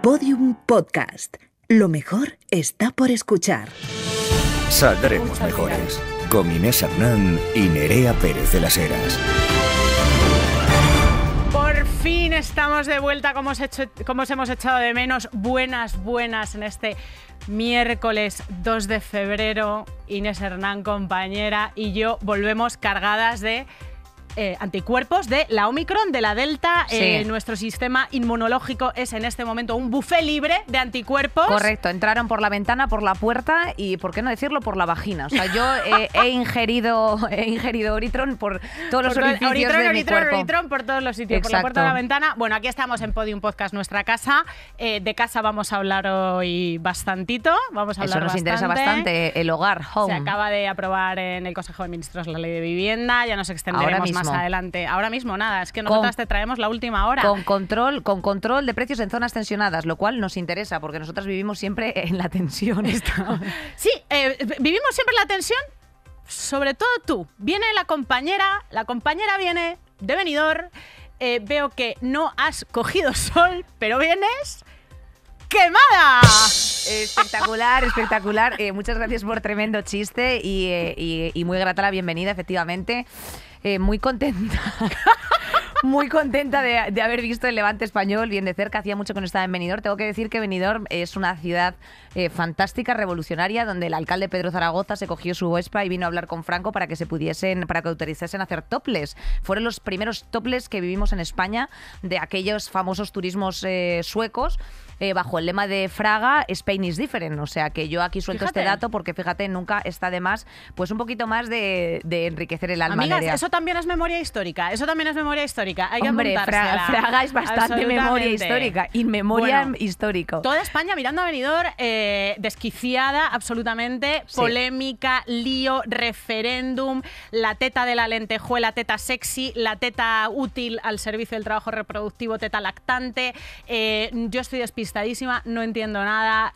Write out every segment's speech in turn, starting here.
Podium Podcast. Lo mejor está por escuchar. Saldremos mejores. Con Inés Hernán y Nerea Pérez de las Heras. Por fin estamos de vuelta, como os hemos echado de menos. Buenas en este miércoles 2 de febrero. Inés Hernán, compañera, y yo volvemos cargadas de anticuerpos de la Omicron, de la Delta. Sí. Nuestro sistema inmunológico es en este momento un buffet libre de anticuerpos. Correcto, entraron por la ventana, por la puerta y, ¿por qué no decirlo?, por la vagina. O sea, yo he ingerido Oritron por todos los orificios de mi cuerpo. Oritron por todos los sitios, Exacto. por la puerta de la ventana. Bueno, aquí estamos en Podium Podcast, nuestra casa. De casa vamos a hablar hoy bastantito. Vamos a hablar Eso nos interesa bastante, el hogar, home. Se acaba de aprobar en el Consejo de Ministros la Ley de Vivienda. Ya nos extenderemos más adelante. Ahora mismo nada, es que nosotras te traemos la última hora. Con control de precios en zonas tensionadas, lo cual nos interesa porque nosotras vivimos siempre en la tensión. Sí, vivimos siempre en la tensión, sobre todo tú. Viene la compañera viene de Benidorm. Veo que no has cogido sol, pero vienes ¡quemada! Espectacular. Muchas gracias por tremendo chiste y muy grata la bienvenida, efectivamente. Muy contenta. Muy contenta de haber visto el Levante español bien de cerca. Hacía mucho que no estaba en Benidorm. Tengo que decir que Benidorm es una ciudad fantástica, revolucionaria, donde el alcalde Pedro Zaragoza se cogió su Vespa y vino a hablar con Franco para que autorizasen hacer topless. Fueron los primeros topless que vivimos en España, de aquellos famosos turismos suecos, bajo el lema de Fraga, Spain is different. O sea que yo aquí suelto este dato porque, fíjate, nunca está de más, pues un poquito más de enriquecer el alma. Amigas, Nerea. eso también es memoria histórica. Hay que Hombre, apuntársela. Fraga es bastante memoria histórica. In memoriam histórico. Toda España mirando a Benidorm, desquiciada absolutamente, Sí. Polémica, lío, referéndum, la teta de la lentejuela, teta sexy, la teta útil al servicio del trabajo reproductivo, teta lactante. Yo estoy despistadísima, no entiendo nada.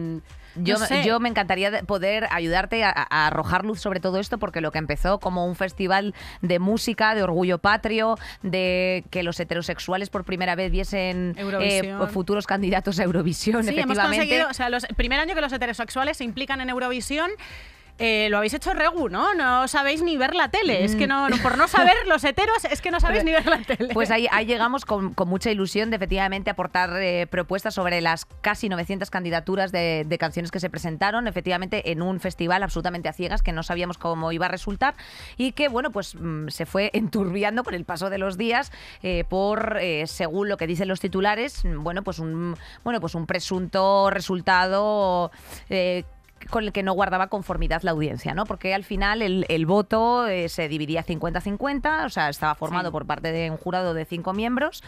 Yo me encantaría poder ayudarte a arrojar luz sobre todo esto, porque lo que empezó como un festival de música, de orgullo patrio, de que los heterosexuales por primera vez viesen futuros candidatos a Eurovisión, Sí, hemos efectivamente. conseguido, el primer año que los heterosexuales se implican en Eurovisión. Lo habéis hecho regu, ¿no? No sabéis ni ver la tele. Es que por no saber los heteros, es que no sabéis ni ver la tele. Pues ahí llegamos con mucha ilusión de efectivamente aportar propuestas sobre las casi 900 candidaturas de canciones que se presentaron, efectivamente en un festival absolutamente a ciegas, que no sabíamos cómo iba a resultar y que, bueno, pues se fue enturbiando con el paso de los días por, según lo que dicen los titulares, pues un presunto resultado con el que no guardaba conformidad la audiencia, ¿no? Porque al final el voto se dividía 50-50, o sea, estaba formado por parte de un jurado de 5 miembros,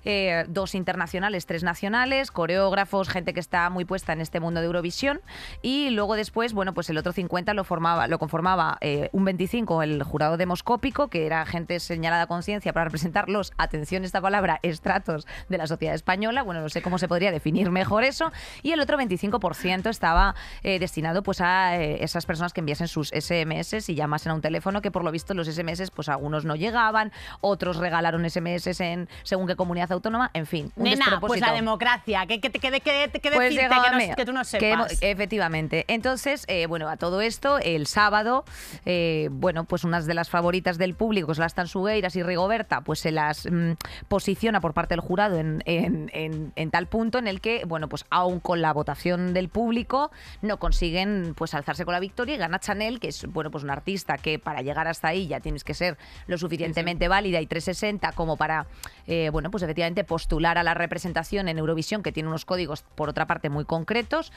2 internacionales, 3 nacionales, coreógrafos, gente que está muy puesta en este mundo de Eurovisión, y luego después, bueno, pues el otro 50 lo conformaba un 25 el jurado demoscópico, que era gente señalada a conciencia para representar los, atención esta palabra, estratos de la sociedad española, bueno, no sé cómo se podría definir mejor eso, y el otro 25% estaba destinado pues a esas personas que enviasen sus SMS y llamasen a un teléfono, que por lo visto los SMS pues algunos no llegaban, otros regalaron SMS en según qué comunidad autónoma, en fin, un Nena, despropósito. pues la democracia, que Pues decirte que tú no sepas. Efectivamente. Entonces, bueno, a todo esto, el sábado, pues unas de las favoritas del público, que son las Tansugueiras y Rigoberta, pues se las posiciona por parte del jurado en tal punto en el que, bueno, pues aún con la votación del público no consiguen pues alzarse con la victoria, y gana Chanel, que es, bueno, pues una artista que para llegar hasta ahí ya tienes que ser lo suficientemente válida y 360 como para, bueno, pues efectivamente postular a la representación en Eurovisión, que tiene unos códigos por otra parte muy concretos,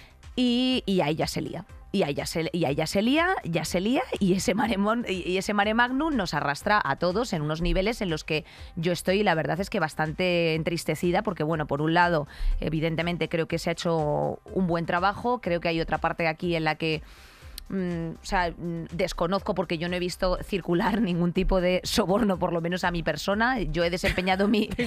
y ahí ya se lía. Y ahí ya se lía, y ese mare magnum nos arrastra a todos en unos niveles en los que yo estoy, la verdad es que bastante entristecida, porque, bueno, por un lado, evidentemente creo que se ha hecho un buen trabajo, creo que hay otra parte aquí en la que o sea, desconozco porque yo no he visto circular ningún tipo de soborno, por lo menos a mi persona. Yo he desempeñado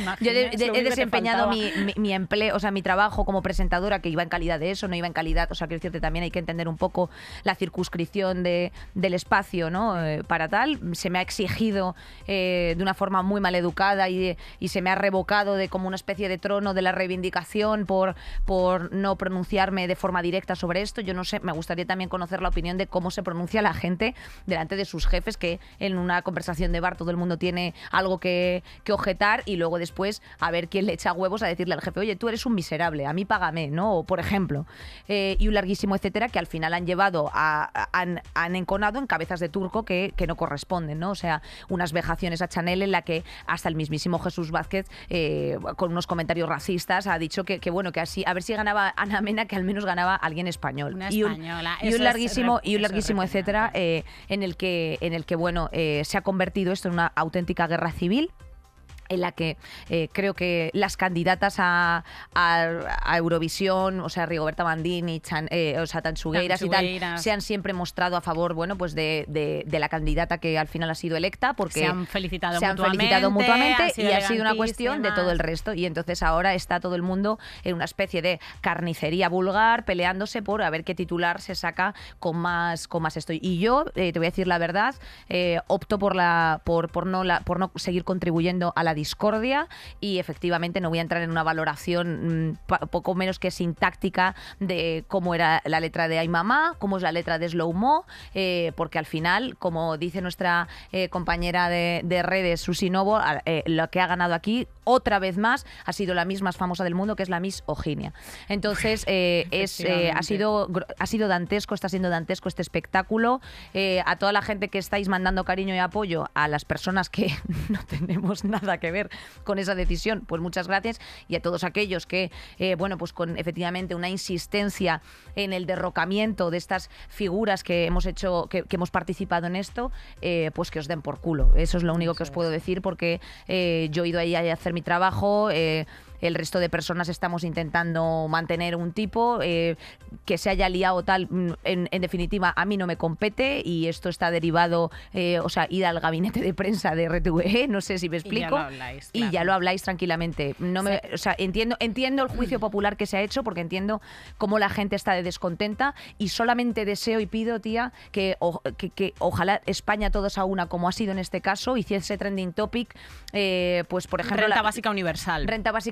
mi empleo, o sea, mi trabajo como presentadora, que iba en calidad de eso, no iba en calidad, o sea, quiero decirte, también hay que entender un poco la circunscripción del espacio, ¿no? Para tal, se me ha exigido de una forma muy mal educada y se me ha revocado de como una especie de trono de la reivindicación por no pronunciarme de forma directa sobre esto. Yo no sé, me gustaría también conocer la opinión de cómo se pronuncia la gente delante de sus jefes, que en una conversación de bar todo el mundo tiene algo que objetar, y luego después a ver quién le echa huevos a decirle al jefe, oye, tú eres un miserable, a mí págame, ¿no? O, por ejemplo, y un larguísimo etcétera, que al final han llevado han enconado en cabezas de turco que no corresponden, ¿no? O sea, unas vejaciones a Chanel en la que hasta el mismísimo Jesús Vázquez, con unos comentarios racistas, ha dicho que bueno, que así, a ver si ganaba Ana Mena, que al menos ganaba alguien español. Una y española. un larguísimo etcétera, en el que bueno, se ha convertido esto en una auténtica guerra civil, en la que creo que las candidatas a Eurovisión, o sea, Rigoberta Bandini, o sea, Tansugueiras y tal, se han siempre mostrado a favor, bueno, pues de la candidata que al final ha sido electa, porque se han felicitado mutuamente y ha sido una cuestión de todo el resto. Y entonces ahora está todo el mundo en una especie de carnicería vulgar, peleándose por a ver qué titular se saca con más esto. Y yo, te voy a decir la verdad, opto por no seguir contribuyendo a la discordia, y efectivamente no voy a entrar en una valoración poco menos que sintáctica de cómo era la letra de Ay Mamá, cómo es la letra de Slow Mo, porque al final, como dice nuestra compañera de redes, Susi Novo, lo que ha ganado aquí otra vez más ha sido la Miss más famosa del mundo, que es la Miss Oginia. Entonces ha sido dantesco, está siendo dantesco este espectáculo. A toda la gente que estáis mandando cariño y apoyo, a las personas que no tenemos nada que ver con esa decisión, pues muchas gracias, y a todos aquellos que, bueno, pues con efectivamente una insistencia en el derrocamiento de estas figuras que hemos hecho, que hemos participado en esto, pues que os den por culo. Eso es lo único que os puedo decir, porque yo he ido ahí a hacer mi trabajo. El resto de personas estamos intentando mantener un tipo que se haya liado tal, en definitiva, a mí no me compete, y esto está derivado, o sea, ir al gabinete de prensa de RTV, no sé si me explico, y ya lo habláis tranquilamente. O sea, entiendo el juicio popular que se ha hecho, porque entiendo cómo la gente está de descontenta, y solamente deseo y pido, tía, que ojalá España todos a una, como ha sido en este caso, hiciese trending topic, pues por ejemplo renta básica universal,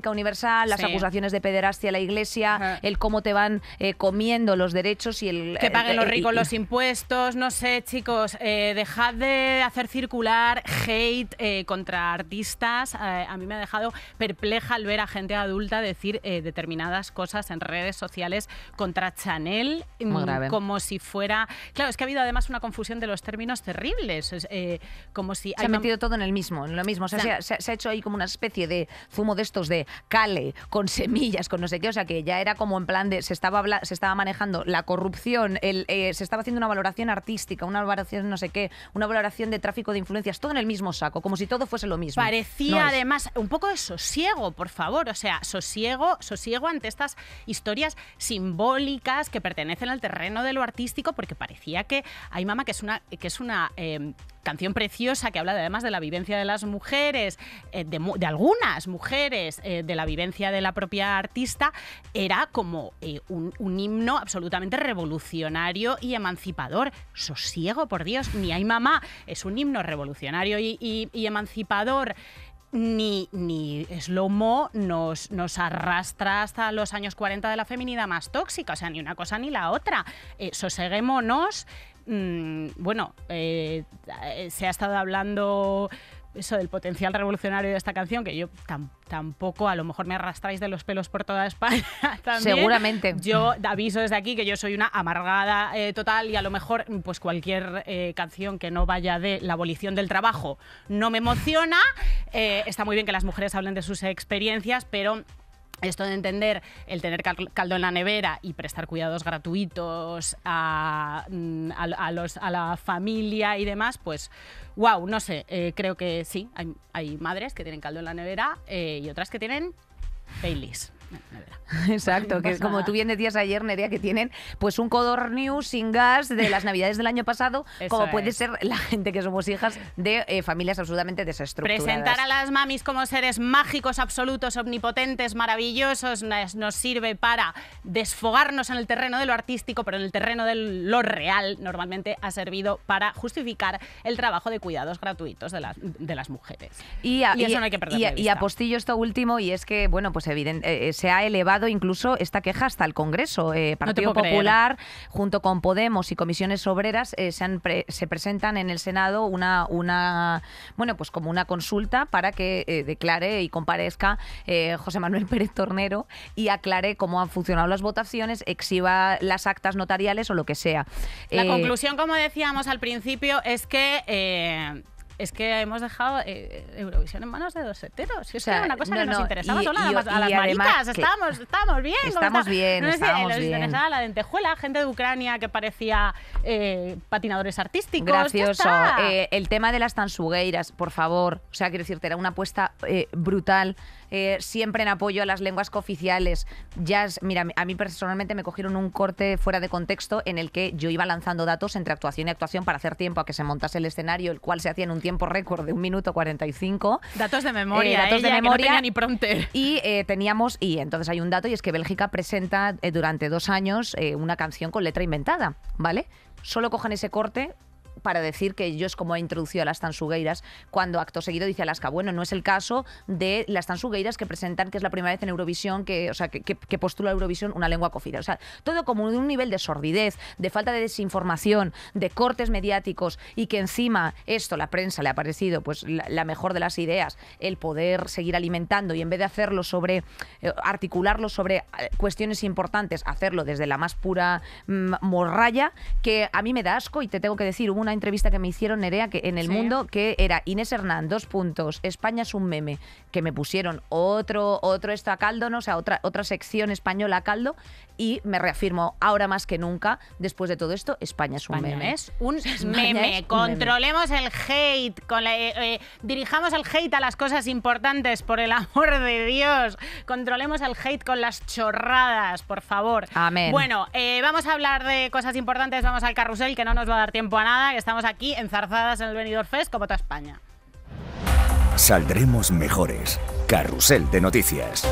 las acusaciones de pederastia a la Iglesia, el cómo te van comiendo los derechos, y que paguen los ricos los impuestos. No sé, chicos, dejad de hacer circular hate contra artistas. A mí me ha dejado perpleja al ver a gente adulta decir determinadas cosas en redes sociales contra Chanel, como si fuera... Claro, es que ha habido además una confusión de los términos terribles, como si... Se ha metido todo en lo mismo. O sea, se ha hecho ahí como una especie de zumo de estos de cale, con semillas, con no sé qué, o sea, que ya era como en plan de... Se estaba manejando la corrupción, se estaba haciendo una valoración artística, una valoración no sé qué, una valoración de tráfico de influencias, todo en el mismo saco, como si todo fuese lo mismo. Parecía además un poco de sosiego, por favor, o sea, sosiego ante estas historias simbólicas que pertenecen al terreno de lo artístico, porque parecía que Ay Mamá, que es una canción preciosa que habla además de la vivencia de las mujeres, de algunas mujeres, de la vivencia de la propia artista, era como un himno absolutamente revolucionario y emancipador. Sosiego, por Dios, ni Ay Mamá es un himno revolucionario y emancipador, ni Slow Mo nos arrastra hasta los años 40 de la feminidad más tóxica, o sea, ni una cosa ni la otra. Soseguémonos. Bueno, se ha estado hablando eso del potencial revolucionario de esta canción, que yo tampoco, a lo mejor me arrastráis de los pelos por toda España también. Seguramente. Yo aviso desde aquí que yo soy una amargada total, y a lo mejor pues cualquier canción que no vaya de la abolición del trabajo no me emociona. Está muy bien que las mujeres hablen de sus experiencias, pero esto de entender el tener caldo en la nevera y prestar cuidados gratuitos a la familia y demás, pues wow, no sé, creo que sí, hay madres que tienen caldo en la nevera y otras que tienen Baileys. Exacto, que como tú bien decías ayer, Nerea, que tienen pues un codorniu sin gas de las navidades del año pasado, como puede ser la gente que somos hijas de familias absolutamente desestructuradas. Presentar a las mamis como seres mágicos, absolutos, omnipotentes, maravillosos, nos sirve para desfogarnos en el terreno de lo artístico, pero en el terreno de lo real normalmente ha servido para justificar el trabajo de cuidados gratuitos de las mujeres. Y eso no hay que perderlo de vista. Y apostillo esto último, y es que, bueno, pues se ha elevado incluso esta queja hasta el Congreso. Partido Popular, junto con Podemos y Comisiones Obreras, se presentan en el Senado bueno, pues como una consulta para que declare y comparezca José Manuel Pérez Tornero y aclare cómo han funcionado las votaciones, exhiba las actas notariales o lo que sea. La conclusión, como decíamos al principio, es que hemos dejado Eurovisión en manos de dos heteros. Es una cosa que nos interesaba solo a las maricas. Estábamos bien. Estábamos bien. Nos interesaba la lentejuela, gente de Ucrania que parecía patinadores artísticos. Gracioso. El tema de las tansugueiras, por favor. O sea, quiero decirte, era una apuesta brutal. Siempre en apoyo a las lenguas cooficiales. Mira, a mí personalmente me cogieron un corte fuera de contexto en el que yo iba lanzando datos entre actuación y actuación para hacer tiempo a que se montase el escenario, el cual se hacía en un tiempo récord de 1 minuto 45. Datos de memoria, que no tenía ni prompter. Y entonces hay un dato, y es que Bélgica presenta durante 2 años una canción con letra inventada, ¿vale? Solo cogen ese corte para decir que yo es como he introducido a las tansugueiras, cuando acto seguido dice Alaska, bueno, no es el caso de las tansugueiras que presentan, que es la primera vez en Eurovisión, que postula Eurovisión una lengua cooficial. O sea, todo como de un nivel de sordidez, de falta de desinformación, de cortes mediáticos, y que encima esto, la prensa le ha parecido pues la mejor de las ideas, el poder seguir alimentando, y en vez de hacerlo articularlo sobre cuestiones importantes, hacerlo desde la más pura morralla, que a mí me da asco. Y te tengo que decir, hubo una entrevista que me hicieron, Nerea, que en El Mundo, que era Inés Hernán, España es un meme, que me pusieron otro esto a caldo, ¿no? O sea, otra sección española a caldo, y me reafirmo ahora más que nunca, después de todo esto, España es un meme. Es un meme. Controlemos el hate, dirijamos el hate a las cosas importantes, por el amor de Dios. Controlemos el hate con las chorradas, por favor. Amén. Bueno, vamos a hablar de cosas importantes, vamos al carrusel, que no nos va a dar tiempo a nada, que estamos aquí enzarzadas en el Benidorm Fest como toda España. Saldremos mejores. Carrusel de noticias.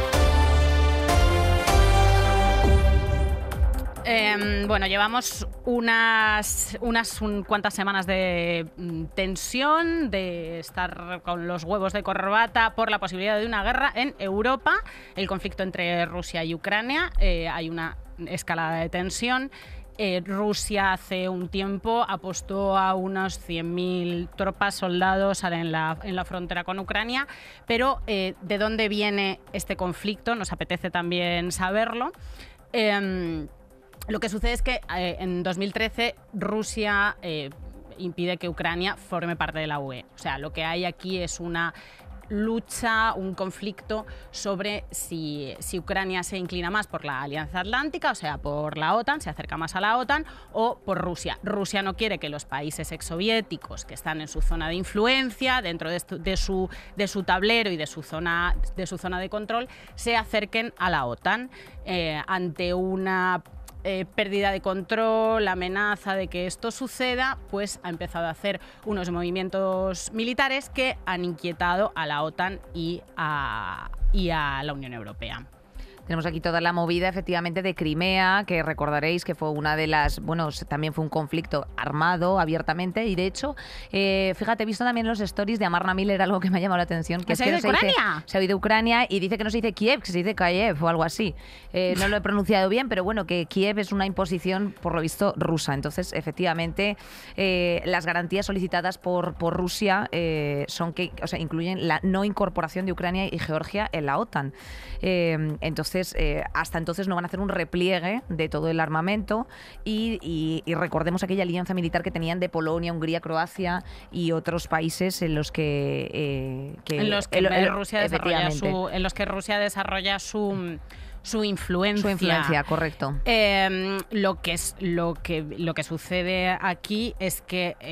Bueno, llevamos unas cuantas semanas de tensión, de estar con los huevos de corbata por la posibilidad de una guerra en Europa, el conflicto entre Rusia y Ucrania. Hay una escalada de tensión. Rusia hace un tiempo apostó a unos 100.000 tropas, soldados en la frontera con Ucrania, pero ¿de dónde viene este conflicto? Nos apetece también saberlo. Lo que sucede es que en 2013 Rusia impide que Ucrania forme parte de la UE. O sea, lo que hay aquí es una lucha, un conflicto sobre si Ucrania se inclina más por la Alianza Atlántica, o sea, por la OTAN, se acerca más a la OTAN, o por Rusia. Rusia no quiere que los países exsoviéticos que están en su zona de influencia, dentro de su tablero y de su zona de control, se acerquen a la OTAN ante una pérdida de control, la amenaza de que esto suceda, pues ha empezado a hacer unos movimientos militares que han inquietado a la OTAN y a la Unión Europea. Tenemos aquí toda la movida, efectivamente, de Crimea, que recordaréis que fue una de las... Bueno, también fue un conflicto armado abiertamente, y de hecho, fíjate, he visto también los stories de Amarna Miller, algo que me ha llamado la atención. Que ¿Se ha ido de Ucrania? Se ha ido de Ucrania, y dice que no se dice Kiev, que se dice Kiev o algo así. No lo he pronunciado bien, pero bueno, que Kiev es una imposición, por lo visto, rusa. Entonces, efectivamente, las garantías solicitadas por Rusia son que, o sea, incluyen la no incorporación de Ucrania y Georgia en la OTAN. Entonces, hasta entonces no van a hacer un repliegue de todo el armamento, y recordemos aquella alianza militar que tenían de Polonia, Hungría, Croacia y otros países en los que Rusia desarrolla su influencia. Su influencia, correcto. Lo que sucede aquí es que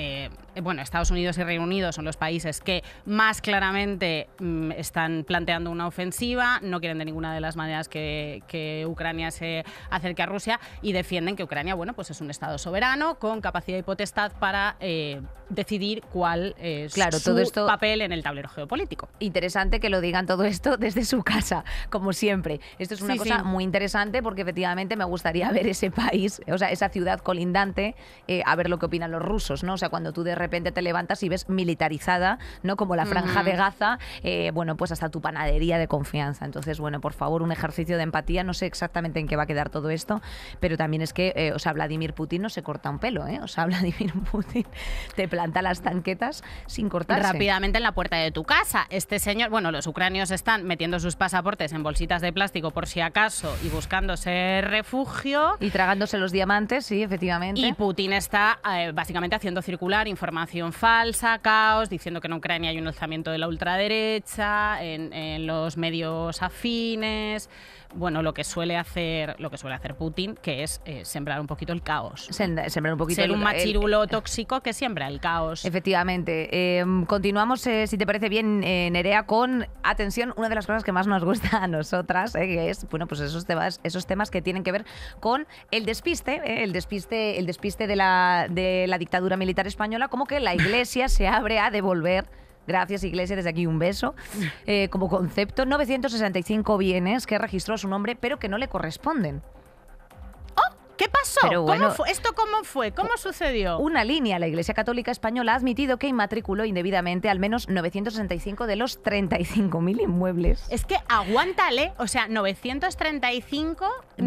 bueno, Estados Unidos y Reino Unido son los países que más claramente están planteando una ofensiva, no quieren de ninguna de las maneras que Ucrania se acerque a Rusia y defienden que Ucrania, bueno, pues es un Estado soberano con capacidad y potestad para decidir cuál es todo esto, papel en el tablero geopolítico. Interesante que lo digan todo esto desde su casa, como siempre. Esto es una cosa muy interesante porque efectivamente me gustaría ver ese país, o sea, esa ciudad colindante, a ver lo que opinan los rusos, ¿no? O sea, cuando tú de repente te levantas y ves militarizada, ¿no? Como la Franja de Gaza, bueno, pues hasta tu panadería de confianza. Entonces, bueno, por favor, un ejercicio de empatía. No sé exactamente en qué va a quedar todo esto, pero también es que, o sea, Vladimir Putin no se corta un pelo, ¿eh? O sea, Vladimir Putin te planta las tanquetas sin cortarse. Rápidamente en la puerta de tu casa. Este señor, bueno, los ucranios están metiendo sus pasaportes en bolsitas de plástico por si acaso y buscándose refugio. Y tragándose los diamantes, sí, efectivamente. Y Putin está básicamente haciendo circular información falsa, caos, diciendo que en Ucrania hay un alzamiento de la ultraderecha, en los medios afines. Bueno, lo que suele hacer Putin, que es sembrar un poquito el caos. Sembrar un poquito ser un machirulo tóxico que siembra el caos. Efectivamente. Continuamos, si te parece bien, Nerea, con, atención, una de las cosas que más nos gusta a nosotras, que es, bueno, pues esos temas que tienen que ver con el despiste, el despiste de la dictadura militar española, como que la Iglesia se abre a devolver. Gracias, Iglesia, desde aquí un beso. Como concepto, 965 bienes que registró a su nombre, pero que no le corresponden. ¿Qué pasó? Pero bueno, ¿Cómo fue? ¿Esto cómo fue? ¿Cómo sucedió? Una línea. La Iglesia Católica Española ha admitido que inmatriculó indebidamente al menos 965 de los 35.000 inmuebles. Es que aguántale, o sea, 935 de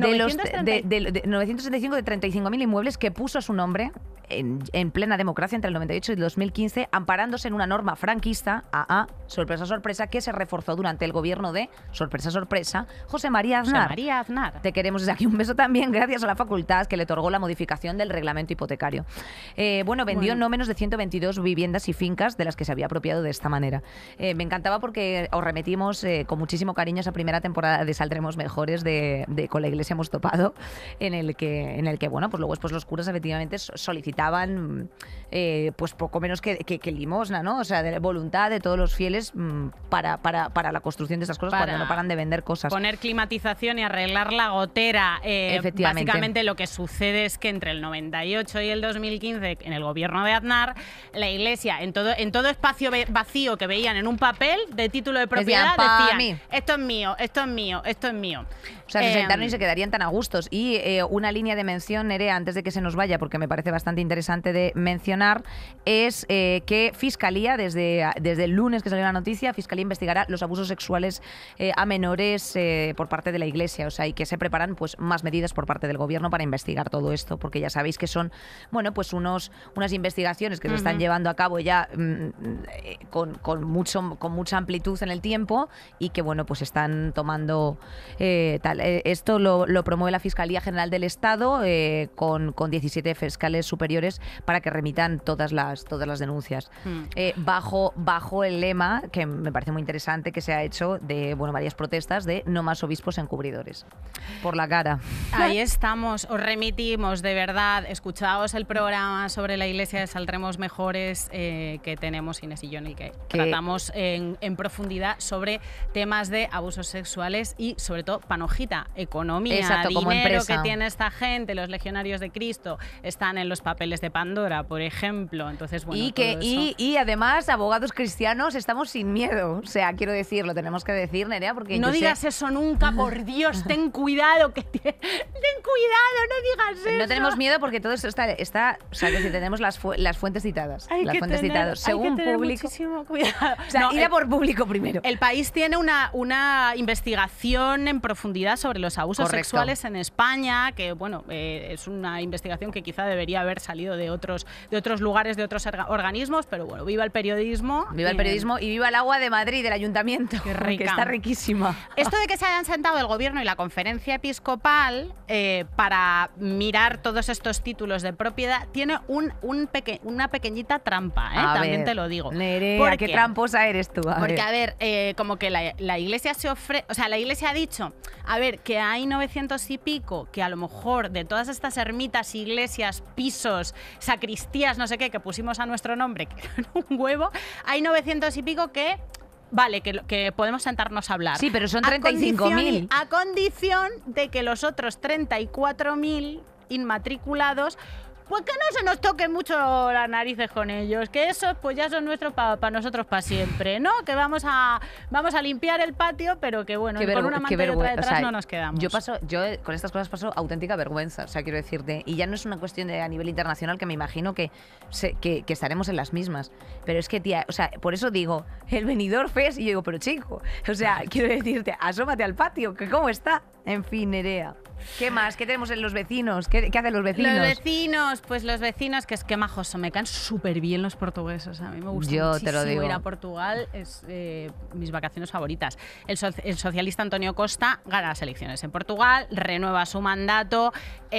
965 de 35.000 inmuebles que puso a su nombre en plena democracia entre el 98 y el 2015, amparándose en una norma franquista, sorpresa, sorpresa, que se reforzó durante el gobierno de, sorpresa, sorpresa, José María Aznar. Te queremos desde aquí un beso también, gracias a la facultad que le otorgó la modificación del reglamento hipotecario. Vendió no menos de 122 viviendas y fincas de las que se había apropiado de esta manera. Me encantaba porque os remetimos con muchísimo cariño a esa primera temporada de Saldremos Mejores de Con la Iglesia hemos topado, en el que bueno, pues luego los curas efectivamente solicitaban pues poco menos que limosna, ¿no? O sea, de voluntad de todos los fieles para la construcción de estas cosas, cuando no paran de vender cosas. Poner climatización y arreglar la gotera. Efectivamente. Básicamente lo que sucede es que entre el 98 y el 2015, en el gobierno de Aznar, la Iglesia, en todo espacio vacío que veían en un papel de título de propiedad, decían, esto es mío, esto es mío, esto es mío. O sea, se sentaron y se quedarían tan a gustos. Y una línea de mención, Nerea, antes de que se nos vaya, porque me parece bastante interesante de mencionar, es que Fiscalía, desde el lunes que salió la noticia, Fiscalía investigará los abusos sexuales a menores por parte de la Iglesia. O sea, y que se preparan pues más medidas por parte del gobierno para investigar todo esto, porque ya sabéis que son, bueno, pues unas investigaciones que se están llevando a cabo ya con mucha amplitud en el tiempo y que, bueno, pues están tomando tal. Esto lo promueve la Fiscalía General del Estado con 17 fiscales superiores para que remitan todas las denuncias. Bajo el lema, que me parece muy interesante, que se ha hecho de varias protestas de no más obispos encubridores. Por la cara. Ahí estamos, os remitimos, de verdad, escuchaos el programa sobre la Iglesia de Saldremos Mejores que tenemos Inés y yo, en el que tratamos en profundidad sobre temas de abusos sexuales y sobre todo panojita, economía, exacto, dinero como empresa. Que tiene esta gente, los legionarios de Cristo están en los papeles de Pandora, por ejemplo. Entonces, bueno, y además, abogados cristianos, estamos sin miedo. O sea, quiero decir, lo tenemos que decir, Nerea, porque no digas eso nunca, por Dios, ten cuidado, ten cuidado, no digas eso. No tenemos miedo porque todo esto está o sea, que si tenemos las fuentes citadas. Según público. Muchísimo cuidado. O sea, ir a por público primero. El país tiene una investigación en profundidad sobre los abusos sexuales en España, que bueno, es una investigación que quizá debería haber salido de otros lugares, de otros organismos, pero bueno, viva el periodismo. Viva el periodismo y viva el agua de Madrid, del ayuntamiento, que está riquísima. Esto de que se hayan sentado el gobierno y la conferencia episcopal para mirar todos estos títulos de propiedad tiene una pequeñita trampa, también te lo digo. Nerea, qué tramposa eres tú. A ver, como que la Iglesia se ofrece, o sea, la Iglesia ha dicho, a ver, que hay 900 y pico, que a lo mejor de todas estas ermitas, iglesias, pisos los sacristías, no sé qué, que pusimos a nuestro nombre, que eran un huevo, hay 900 y pico que... Vale, que podemos sentarnos a hablar. Sí, pero son 35.000. A condición de que los otros 34.000 inmatriculados, pues que no se nos toque mucho las narices con ellos, que esos pues ya son nuestros para nosotros para siempre, ¿no? Que vamos a limpiar el patio, pero que bueno, con una manta y otra detrás, o sea, no nos quedamos. Yo con estas cosas paso auténtica vergüenza, o sea, quiero decirte, y ya no es una cuestión de a nivel internacional, que me imagino que estaremos en las mismas, pero es que, tía, o sea, por eso digo, el Benidorm Fest, y yo digo, pero chico, o sea, quiero decirte, asómate al patio, que cómo está. En fin, Nerea. ¿Qué más? ¿Qué tenemos en los vecinos? ¿Qué hacen los vecinos? Los vecinos, que es que majos son, me caen súper bien los portugueses. A mí me gusta muchísimo ir a Portugal, es mis vacaciones favoritas. El socialista Antonio Costa gana las elecciones en Portugal, renueva su mandato,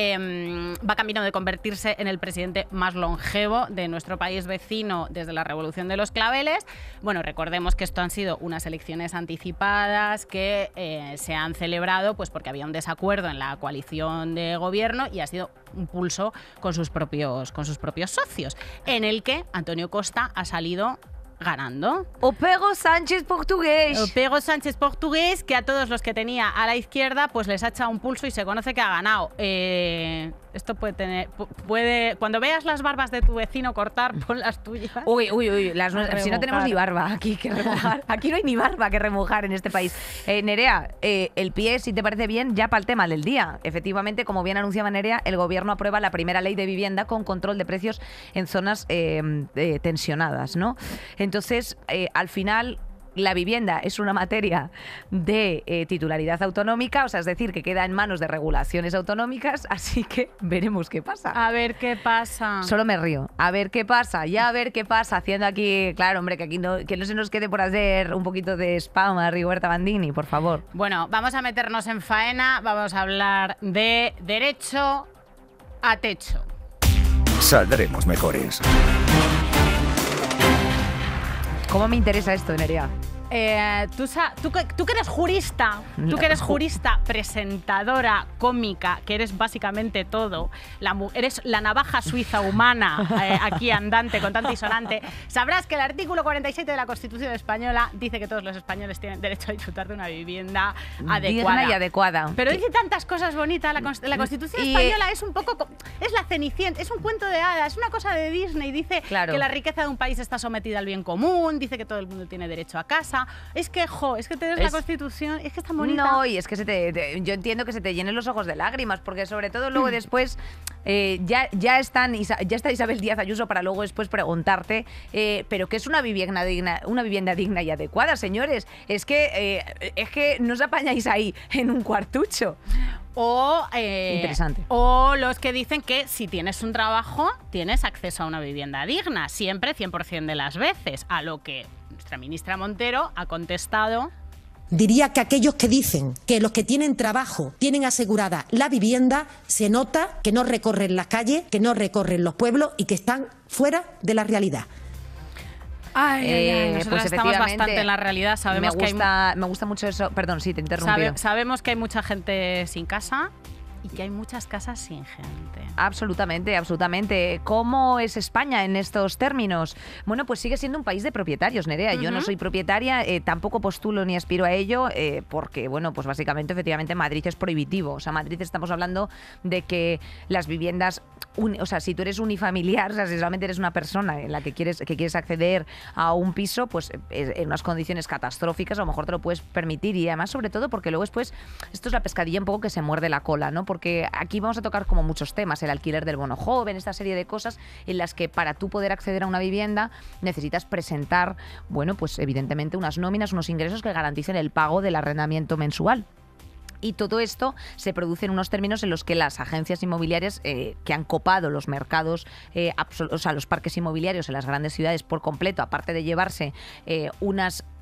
va camino de convertirse en el presidente más longevo de nuestro país vecino desde la Revolución de los Claveles. Bueno, recordemos que esto han sido unas elecciones anticipadas que se han celebrado pues porque había un desacuerdo en la coalición de gobierno y ha sido un pulso con sus propios socios, en el que Antonio Costa ha salido ganando. O Pedro Sánchez portugués. O Pedro Sánchez portugués, que a todos los que tenía a la izquierda pues les ha echado un pulso y se conoce que ha ganado. Esto puede cuando veas las barbas de tu vecino cortar, pon las tuyas. Uy, si no tenemos ni barba aquí que remojar. Aquí no hay ni barba que remojar en este país. Nerea, el pie, si te parece bien, ya para el tema del día. Efectivamente, como bien anunciaba Nerea, el gobierno aprueba la primera ley de vivienda con control de precios en zonas tensionadas, ¿no? Entonces, al final, la vivienda es una materia de titularidad autonómica, o sea, es decir, que queda en manos de regulaciones autonómicas, así que veremos qué pasa. A ver qué pasa. Solo me río. A ver qué pasa, ya a ver qué pasa, haciendo aquí, claro, hombre, que aquí que no se nos quede por hacer un poquito de spam a Rigoberta Bandini, por favor. Bueno, vamos a meternos en faena, vamos a hablar de derecho a techo. Saldremos mejores. ¿Cómo me interesa esto, Nerea? Tú que eres jurista, presentadora, cómica, que eres básicamente todo, eres la navaja suiza humana aquí andante, contante y sonante, sabrás que el artículo 47 de la Constitución española dice que todos los españoles tienen derecho a disfrutar de una vivienda adecuada. Digna y adecuada. Pero dice tantas cosas bonitas, la Constitución española es un poco, es la Cenicienta, es un cuento de hadas, es una cosa de Disney, dice que la riqueza de un país está sometida al bien común, dice que todo el mundo tiene derecho a casa. Es que te des la Constitución, es que está bonita. No, y es que yo entiendo que se te llenen los ojos de lágrimas, porque sobre todo luego después ya está Isabel Díaz Ayuso para luego después preguntarte, pero ¿qué es una vivienda digna y adecuada, señores? Es que no os apañáis ahí en un cuartucho. Interesante. O los que dicen que si tienes un trabajo, tienes acceso a una vivienda digna, siempre 100% de las veces, a lo que nuestra ministra Montero ha contestado. Diría que aquellos que dicen que los que tienen trabajo tienen asegurada la vivienda, se nota que no recorren las calles, que no recorren los pueblos y que están fuera de la realidad. Nosotros pues estamos bastante en la realidad. Sabemos me gusta mucho eso. Perdón, sí, te interrumpí. Sabemos que hay mucha gente sin casa y que hay muchas casas sin gente. Absolutamente, absolutamente. ¿Cómo es España en estos términos? Bueno, pues sigue siendo un país de propietarios, Nerea. Yo no soy propietaria, tampoco postulo ni aspiro a ello, porque, bueno, pues básicamente, efectivamente, Madrid es prohibitivo. O sea, Madrid estamos hablando de que las viviendas, o sea, si tú eres unifamiliar, o sea, si solamente eres una persona en la que quieres acceder a un piso, pues en unas condiciones catastróficas, a lo mejor te lo puedes permitir, y además, sobre todo, porque luego después, esto es la pescadilla un poco que se muerde la cola, ¿no? Porque aquí vamos a tocar como muchos temas, el alquiler del bono joven, esta serie de cosas en las que para tú poder acceder a una vivienda necesitas presentar, bueno, pues evidentemente unas nóminas, unos ingresos que garanticen el pago del arrendamiento mensual. Y todo esto se produce en unos términos en los que las agencias inmobiliarias que han copado los mercados, o sea, los parques inmobiliarios en las grandes ciudades por completo, aparte de llevarse unas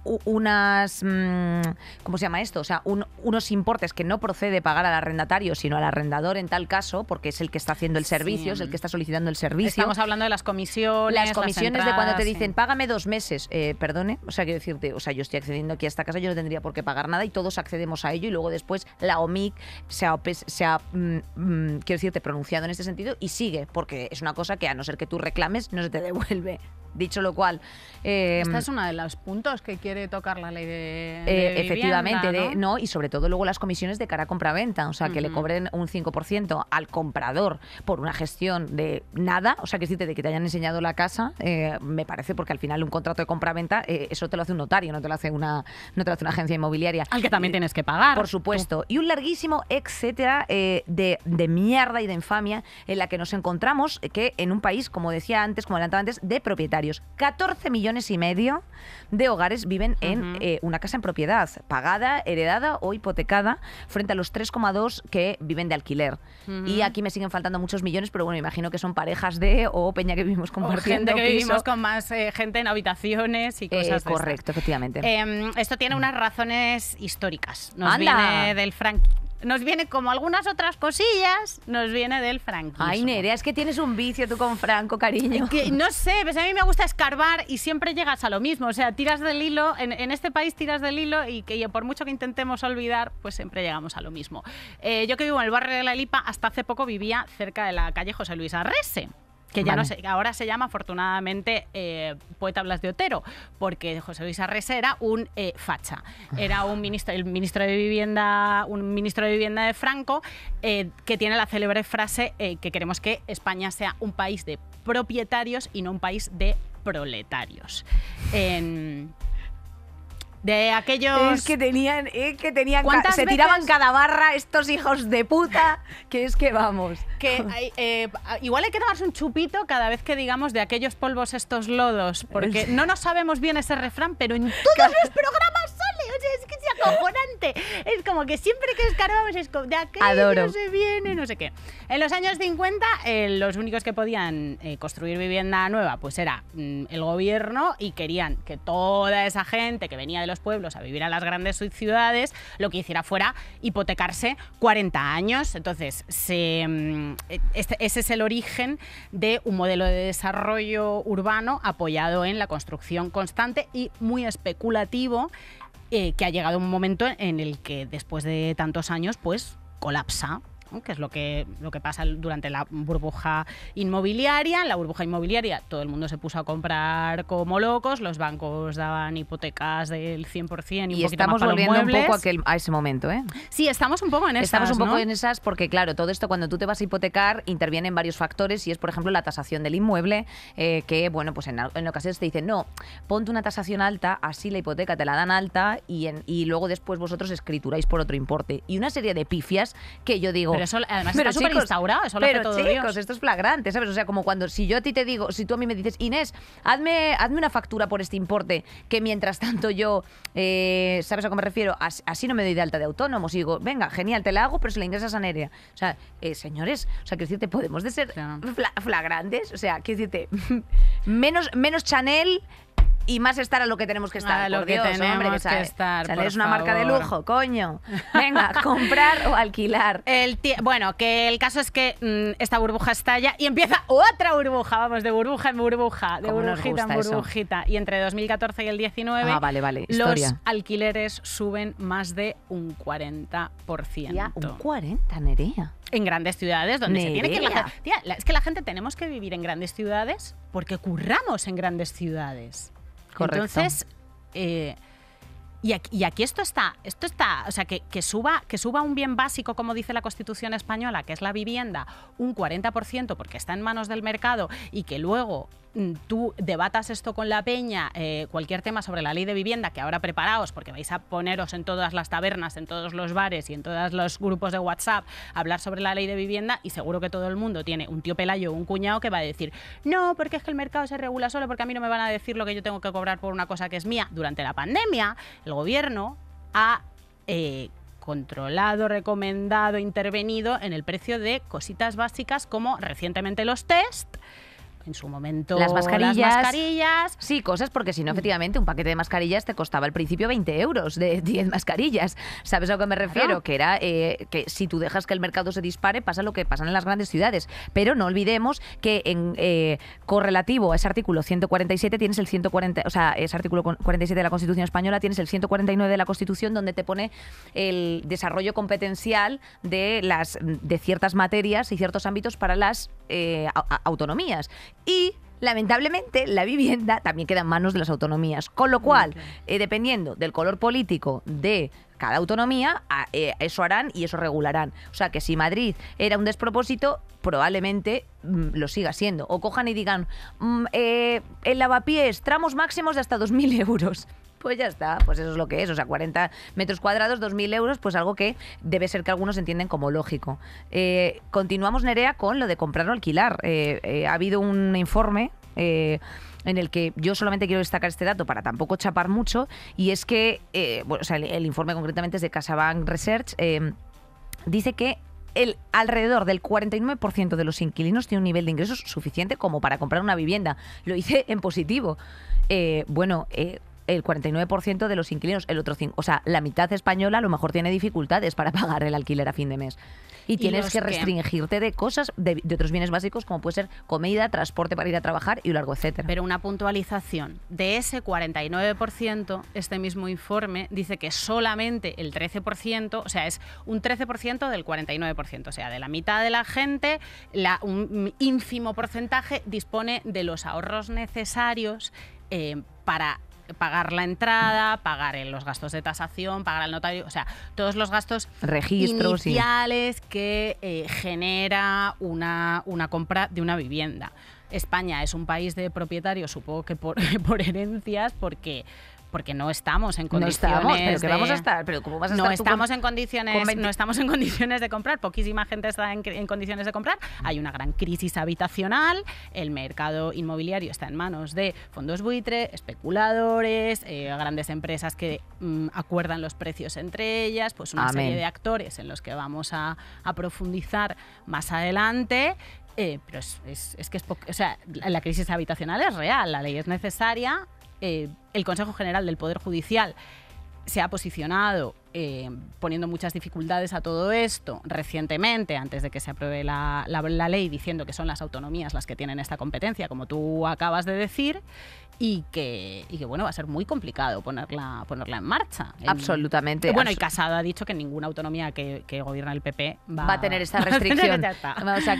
unas... ¿Cómo se llama esto? O sea, unos importes que no procede pagar al arrendatario, sino al arrendador en tal caso, porque es el que está haciendo el servicio, es el que está solicitando el servicio. Estamos hablando de las comisiones. Las comisiones las de cuando te entradas, dicen, págame 2 meses. Perdone, o sea, quiero decirte, o sea, yo estoy accediendo aquí a esta casa, yo no tendría por qué pagar nada y todos accedemos a ello y luego después la OMIC se ha quiero decirte, pronunciado en este sentido y sigue, porque es una cosa que a no ser que tú reclames, no se te devuelve. Dicho lo cual... Esta es uno de los puntos que quiere tocar la ley de efectivamente, vivienda, ¿no? y sobre todo luego las comisiones de cara a compraventa, o sea, que le cobren un 5% al comprador por una gestión de nada, o sea, que decirte de que te hayan enseñado la casa, me parece, porque al final un contrato de compraventa, eso te lo hace un notario, no te lo hace una agencia inmobiliaria. Al que también tienes que pagar. Por supuesto. Y un larguísimo etcétera de mierda y de infamia en la que nos encontramos, que en un país, como decía antes, como adelantaba antes, de propietarios. 14,5 millones de hogares viven en una casa en propiedad, pagada, heredada o hipotecada, frente a los 3,2 que viven de alquiler. Y aquí me siguen faltando muchos millones, pero bueno, imagino que son parejas o peña que vivimos compartiendo gente que piso. vivimos con más gente en habitaciones y cosas de correcto, estas. efectivamente. Esto tiene unas razones históricas. Nos ¡Anda! viene del nos viene, como algunas otras cosillas, nos viene del franquismo. Ay, Nerea, es que tienes un vicio tú con Franco, cariño. Que, no sé, pues a mí me gusta escarbar y siempre llegas a lo mismo. O sea, tiras del hilo, en este país tiras del hilo y que por mucho que intentemos olvidar, pues siempre llegamos a lo mismo. Yo que vivo en el barrio de La Lipa, hasta hace poco vivía cerca de la calle José Luis Arrese. Que ya no sé, ahora se llama afortunadamente Poeta Blas de Otero, porque José Luis Arrese era un facha, era un ministro de Vivienda de Franco, que tiene la célebre frase que queremos que España sea un país de propietarios y no un país de proletarios. De aquellos... Es que tenían se tiraban cada barra estos hijos de puta, que es que vamos. Que igual hay que tomarse un chupito cada vez que digamos de aquellos polvos estos lodos, porque no nos sabemos bien ese refrán, pero en todos los programas sale, o sea, es que es acojonante. Es como que siempre que escarbamos es como de aquello se viene, no sé qué. En los años 50, los únicos que podían construir vivienda nueva, pues era el gobierno, y querían que toda esa gente que venía de los pueblos a vivir a las grandes ciudades, lo que hiciera fuera hipotecarse 40 años. Entonces, ese es el origen de un modelo de desarrollo urbano apoyado en la construcción constante y muy especulativo, que ha llegado un momento en el que después de tantos años pues colapsa, ¿no? Que es lo que pasa durante la burbuja inmobiliaria. En la burbuja inmobiliaria todo el mundo se puso a comprar como locos, los bancos daban hipotecas del 100% y un poquito más para los muebles. Y estamos volviendo un poco a ese momento, ¿eh? Sí, estamos un poco en esas, Estamos un poco ¿no? en esas porque, claro, todo esto cuando tú te vas a hipotecar intervienen varios factores y es, por ejemplo, la tasación del inmueble, que, bueno, pues en ocasiones te dicen, no, ponte una tasación alta, así la hipoteca te la dan alta y luego después vosotros escrituráis por otro importe. Y una serie de pifias que yo digo... Pero eso además está súper instaurado, eso lo hace todo Dios. Esto es flagrante, ¿sabes? O sea, como cuando si yo a ti te digo, si tú a mí me dices, Inés, hazme una factura por este importe, que mientras tanto yo, ¿sabes a qué me refiero? Así no me doy de alta de autónomos. Y digo, venga, genial, te la hago, pero se la ingresas a Nerea. O sea, señores, o sea, quiero decirte, podemos de ser flagrantes. O sea, quiero decirte, menos Chanel y más estar a lo que tenemos que estar. Lo que tenemos hombre, que estar, Chanel por es una marca de favor. lujo, coño. Venga, comprar o alquilar. Bueno, que el caso es que esta burbuja estalla y empieza otra burbuja, vamos, de burbuja en burbuja, de ¿Cómo nos burbujita en gusta eso? burbujita. Y entre 2014 y el 19, vale, los historia. alquileres suben más de un 40%. Ya, un 40, Nerea. En grandes ciudades donde se tiene que ir la Nerea. gente. Tía, es que la gente tenemos que vivir en grandes ciudades porque curramos en grandes ciudades. Correcto. Entonces, y aquí esto está, o sea, que suba un bien básico, como dice la Constitución española, que es la vivienda, un 40% porque está en manos del mercado, y que luego tú debatas esto con la peña, cualquier tema sobre la ley de vivienda, que ahora preparaos porque vais a poneros en todas las tabernas, en todos los bares y en todos los grupos de WhatsApp a hablar sobre la ley de vivienda, y seguro que todo el mundo tiene un tío Pelayo o un cuñado que va a decir, no, porque es que el mercado se regula solo, porque a mí no me van a decir lo que yo tengo que cobrar por una cosa que es mía. Durante la pandemia, el gobierno ha controlado, recomendado, intervenido en el precio de cositas básicas como recientemente los test, en su momento las mascarillas. Sí, cosas, porque si no, efectivamente, un paquete de mascarillas te costaba al principio 20 euros de 10 mascarillas. ¿Sabes a lo que me refiero? Claro. Que era que si tú dejas que el mercado se dispare, pasa lo que pasa en las grandes ciudades. Pero no olvidemos que en correlativo a ese artículo 147 tienes el 140, o sea, ese artículo 47 de la Constitución española, tienes el 149 de la Constitución, donde te pone el desarrollo competencial de ciertas materias y ciertos ámbitos para las autonomías. Y lamentablemente, la vivienda también queda en manos de las autonomías, con lo cual, dependiendo del color político de cada autonomía, eso harán y eso regularán. O sea, que si Madrid era un despropósito, probablemente lo siga siendo. O cojan y digan, el lavapiés, tramos máximos de hasta 2.000 euros. Pues ya está, pues eso es lo que es, o sea, 40 metros cuadrados, 2.000 euros, pues algo que debe ser que algunos entienden como lógico. Continuamos, Nerea, con lo de comprar o alquilar. Ha habido un informe en el que yo solamente quiero destacar este dato para tampoco chapar mucho, y es que, bueno, o sea, el informe concretamente es de CaixaBank Research, dice que alrededor del 49% de los inquilinos tiene un nivel de ingresos suficiente como para comprar una vivienda. Lo hice en positivo. El 49% de los inquilinos, el otro 5%, o sea, la mitad española a lo mejor tiene dificultades para pagar el alquiler a fin de mes. Y tienes que restringirte de cosas, de otros bienes básicos, como puede ser comida, transporte para ir a trabajar y largo, etcétera. Pero una puntualización. De ese 49%, este mismo informe dice que solamente el 13%, o sea, es un 13% del 49%. O sea, de la mitad de la gente, un ínfimo porcentaje dispone de los ahorros necesarios para pagar la entrada, pagar los gastos de tasación, pagar al notario, o sea, todos los gastos registros iniciales que genera una compra de una vivienda. España es un país de propietarios, supongo que por herencias, porque no estamos en condiciones. No estamos, pero que vamos a estar, pero ¿cómo vas a estar? No estamos en condiciones de comprar, poquísima gente está en condiciones de comprar. Hay una gran crisis habitacional, el mercado inmobiliario está en manos de fondos buitre, especuladores, grandes empresas que acuerdan los precios entre ellas, pues una serie de actores en los que vamos a profundizar más adelante. Pero es que o sea, la crisis habitacional es real, la ley es necesaria. El Consejo General del Poder Judicial se ha posicionado poniendo muchas dificultades a todo esto recientemente, antes de que se apruebe la ley, diciendo que son las autonomías las que tienen esta competencia, como tú acabas de decir, y que bueno, va a ser muy complicado ponerla en marcha. Absolutamente. Bueno, y Casado ha dicho que ninguna autonomía que gobierna el PP va a tener esta restricción. O sea,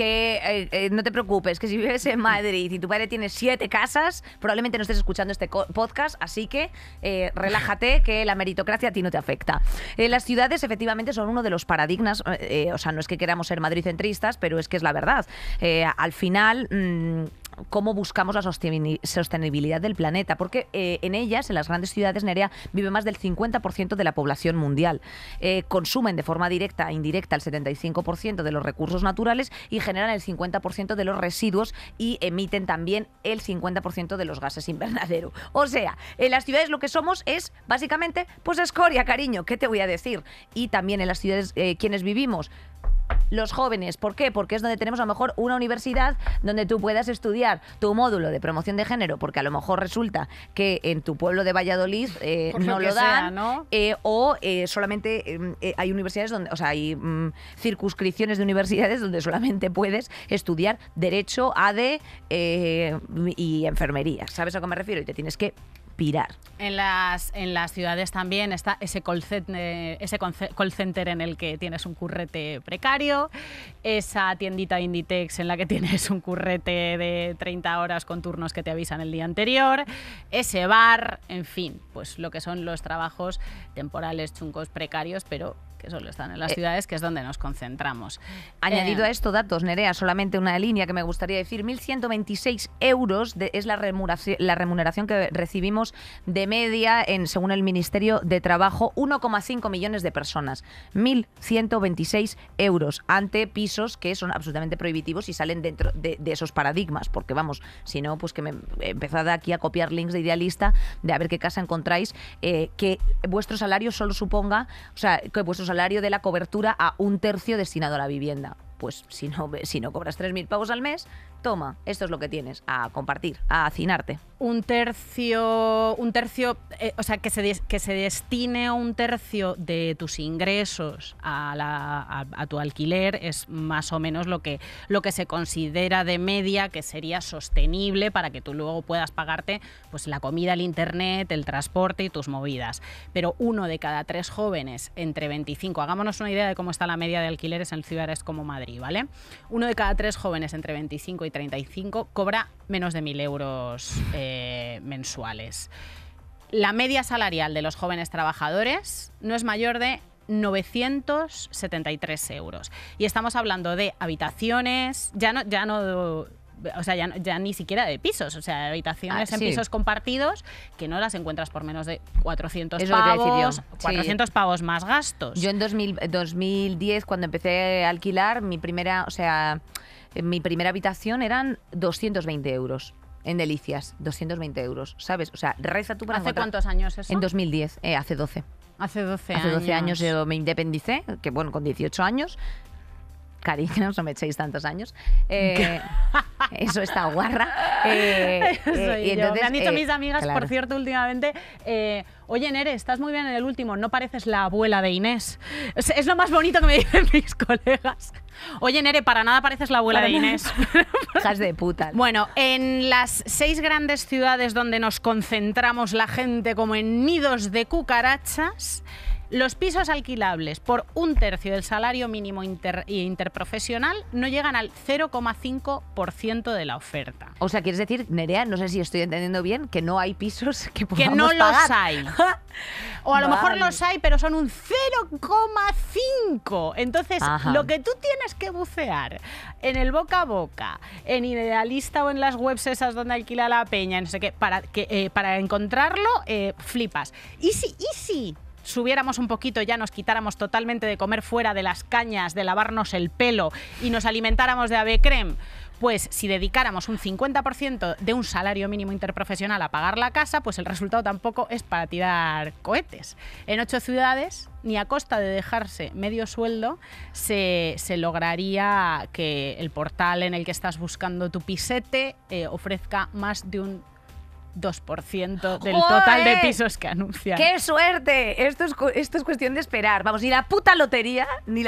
que no te preocupes, que si vives en Madrid y tu padre tiene 7 casas, probablemente no estés escuchando este podcast, así que relájate, que la meritocracia a ti no te afecta. Las ciudades efectivamente son uno de los paradigmas, o sea, no es que queramos ser madricentristas, pero es que es la verdad. Al final, cómo buscamos la sostenibilidad del planeta, porque en ellas, en las grandes ciudades, Nerea, vive más del 50% de la población mundial. Consumen de forma directa e indirecta el 75% de los recursos naturales y generan el 50% de los residuos y emiten también el 50% de los gases invernadero. O sea, en las ciudades lo que somos es básicamente pues escoria, cariño, ¿qué te voy a decir? Y también en las ciudades quienes vivimos, los jóvenes. ¿Por qué? Porque es donde tenemos a lo mejor una universidad donde tú puedas estudiar tu módulo de promoción de género, porque a lo mejor resulta que en tu pueblo de Valladolid no lo dan, sea, ¿no? O solamente hay universidades donde, o sea, hay circunscripciones de universidades donde solamente puedes estudiar Derecho, ADE y Enfermería. ¿Sabes a qué me refiero? Y te tienes que pirar. En las ciudades también está ese call center en el que tienes un currete precario, esa tiendita Inditex en la que tienes un currete de 30 horas con turnos que te avisan el día anterior, ese bar, en fin, pues lo que son los trabajos temporales, chungos, precarios, pero que solo están en las ciudades, que es donde nos concentramos. Añadido a esto, datos, Nerea, solamente una línea que me gustaría decir, 1.126 euros es la remuneración que recibimos de media, según el Ministerio de Trabajo, 1,5 millones de personas. 1.126 euros ante pisos que son absolutamente prohibitivos y salen dentro de esos paradigmas, porque vamos, si no, pues que me empezad aquí a copiar links de Idealista, de a ver qué casa encontráis, que vuestro salario solo suponga, o sea, que vuestro salario de la cobertura a 1/3 destinado a la vivienda. pues si no cobras 3.000 pavos al mes, toma, esto es lo que tienes, a compartir, a hacinarte. Un tercio, o sea, que se destine un tercio de tus ingresos a tu alquiler es más o menos lo que se considera de media que sería sostenible para que tú luego puedas pagarte pues la comida, el internet, el transporte y tus movidas. Pero 1 de cada 3 jóvenes entre 25, hagámonos una idea de cómo está la media de alquileres en ciudades como Madrid, ¿vale? 1 de cada 3 jóvenes entre 25 y 35 cobra menos de 1.000 euros mensuales. La media salarial de los jóvenes trabajadores no es mayor de 973 euros. Y estamos hablando de habitaciones, ya ni siquiera de pisos, o sea, habitaciones en pisos compartidos que no las encuentras por menos de 400 pavos, 400 pavos más gastos. Yo en 2010, cuando empecé a alquilar, mi primera habitación eran 220 euros. En Delicias, 220 euros, ¿sabes? O sea, reza tú para ¿Hace cuántos años eso? En 2010, hace 12. Hace 12 años. Hace 12 años yo me independicé, que bueno, con 18 años. Cariños, no me echéis tantos años. Eso está guarra. Y entonces, me han dicho mis amigas, claro. por cierto, últimamente, oye, Nere, estás muy bien en el último, no pareces la abuela de Inés. Es lo más bonito que me dicen mis colegas. Oye, Nere, para nada pareces la abuela de Inés. Hijas de puta. Bueno, en las 6 grandes ciudades donde nos concentramos la gente como en nidos de cucarachas, los pisos alquilables por 1/3 del salario mínimo interprofesional no llegan al 0,5% de la oferta. O sea, ¿quieres decir, Nerea, no sé si estoy entendiendo bien, que no hay pisos que podamos que no pagar? los hay? O a lo mejor los hay, pero son un 0,5. Entonces, lo que tú tienes que bucear en el boca a boca, en Idealista o en las webs esas donde alquila la peña, no sé qué, para encontrarlo, flipas. Y si subiéramos un poquito, ya nos quitáramos totalmente de comer fuera, de las cañas, de lavarnos el pelo y nos alimentáramos de ave creme, pues si dedicáramos un 50% de un salario mínimo interprofesional a pagar la casa, pues el resultado tampoco es para tirar cohetes. En 8 ciudades, ni a costa de dejarse medio sueldo, se lograría que el portal en el que estás buscando tu pisete ofrezca más de un 2% del total de pisos que anuncian. ¡Qué suerte! Esto es cuestión de esperar. Vamos, ni la puta lotería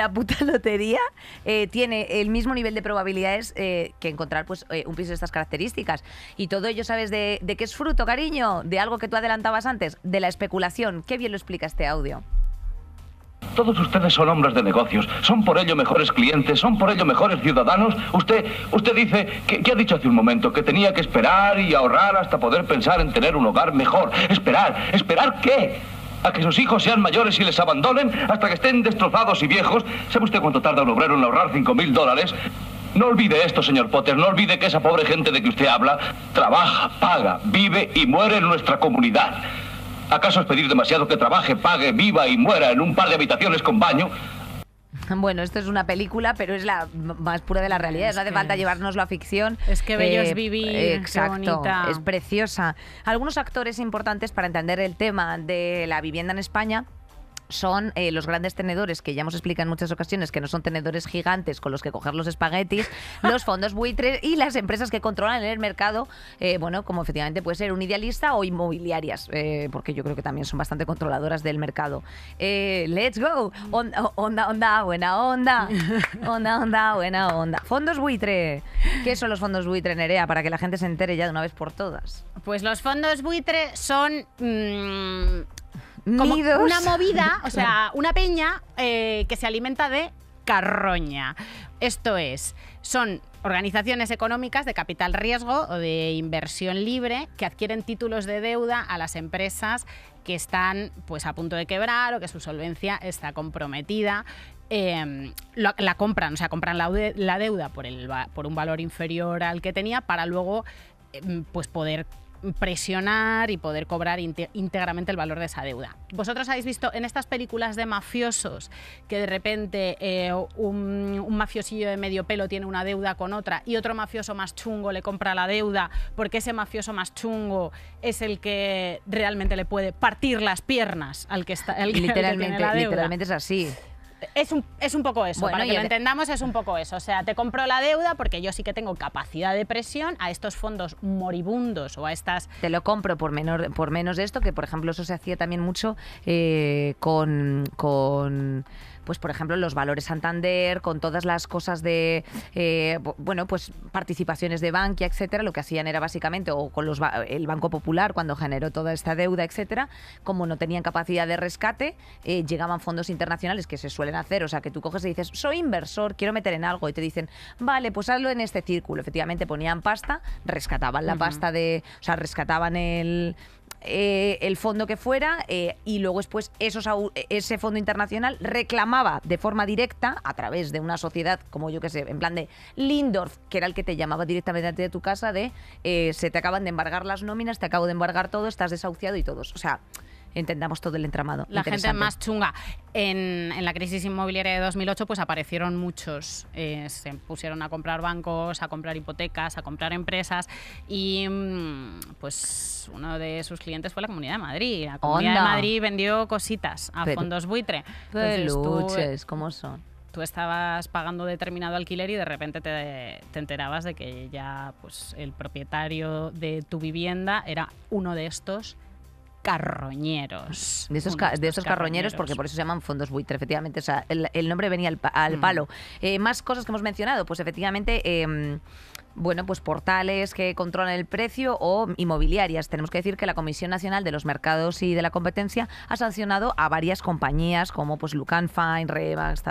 tiene el mismo nivel de probabilidades que encontrar pues, un piso de estas características. Y todo ello, ¿sabes de qué es fruto, cariño? De algo que tú adelantabas antes, de la especulación. Qué bien lo explica este audio. Todos ustedes son hombres de negocios, son por ello mejores clientes, son por ello mejores ciudadanos. Usted dice, que ha dicho hace un momento, que tenía que esperar y ahorrar hasta poder pensar en tener un hogar mejor. ¿Esperar qué? ¿A que sus hijos sean mayores y les abandonen hasta que estén destrozados y viejos? ¿Sabe usted cuánto tarda un obrero en ahorrar $5.000? No olvide esto, señor Potter, no olvide que esa pobre gente de que usted habla trabaja, paga, vive y muere en nuestra comunidad. ¿Acaso es pedir demasiado que trabaje, pague, viva y muera en un par de habitaciones con baño? Bueno, esto es una película, pero es la más pura de la realidad. No hace falta llevárnoslo a ficción. Es que bello es vivir. Exacto, qué bonita. Es preciosa. Algunos actores importantes para entender el tema de la vivienda en España son los grandes tenedores, que ya hemos explicado en muchas ocasiones que no son tenedores gigantes con los que coger los espaguetis, los fondos buitres y las empresas que controlan el mercado, bueno, como efectivamente puede ser un Idealista o inmobiliarias, porque yo creo que también son bastante controladoras del mercado. Let's go. Onda, buena onda. Onda, buena onda. Fondos buitre. ¿Qué son los fondos buitre, Nerea? Para que la gente se entere ya de una vez por todas. Pues los fondos buitre son... como una movida, o sea, una peña que se alimenta de carroña. Esto es, son organizaciones económicas de capital riesgo o de inversión libre que adquieren títulos de deuda a las empresas que están pues a punto de quebrar o que su solvencia está comprometida. La compran, o sea, compran la deuda por un valor inferior al que tenía para luego pues poder presionar y poder cobrar íntegramente el valor de esa deuda. Vosotros habéis visto en estas películas de mafiosos que de repente un mafiosillo de medio pelo tiene una deuda con otra y otro mafioso más chungo le compra la deuda porque ese mafioso más chungo es el que realmente le puede partir las piernas al que está, al que tiene la deuda. Literalmente es así. Es un poco eso, Bueno, para que lo entendamos, es un poco eso. O sea, te compro la deuda porque yo sí que tengo capacidad de presión a estos fondos moribundos o a estas... Te lo compro por menos de esto, que por ejemplo eso se hacía también mucho con pues por ejemplo los valores Santander, con todas las cosas de bueno, pues participaciones de Bankia, etcétera. Lo que hacían era básicamente, o con el Banco Popular cuando generó toda esta deuda, etcétera, como no tenían capacidad de rescate, llegaban fondos internacionales, que se suelen hacer, o sea, que tú coges y dices, soy inversor, quiero meter en algo, y te dicen, vale, pues hazlo en este círculo. Efectivamente ponían pasta, rescataban la pasta o sea, rescataban el fondo que fuera, y luego después ese fondo internacional reclamaba de forma directa a través de una sociedad como yo que sé, en plan de Lindorf, que era el que te llamaba directamente de tu casa se te acaban de embargar las nóminas, te acabo de embargar todo, estás desahuciado y todos. O sea, entendamos todo el entramado. La gente más chunga. En la crisis inmobiliaria de 2008 pues aparecieron muchos, se pusieron a comprar bancos, a comprar hipotecas, a comprar empresas, y pues uno de sus clientes fue la Comunidad de Madrid. La Comunidad de Madrid vendió cositas a fondos buitre. Peluches, ¿cómo son? Tú estabas pagando determinado alquiler y de repente te enterabas de que ya pues el propietario de tu vivienda era uno de estos carroñeros. De estos carroñeros, porque por eso se llaman fondos buitre, efectivamente. O sea, el nombre venía al palo. Más cosas que hemos mencionado, pues efectivamente... bueno, pues portales que controlan el precio o inmobiliarias. Tenemos que decir que la Comisión Nacional de los Mercados y de la Competencia ha sancionado a varias compañías como pues Lucan Fine, Remax,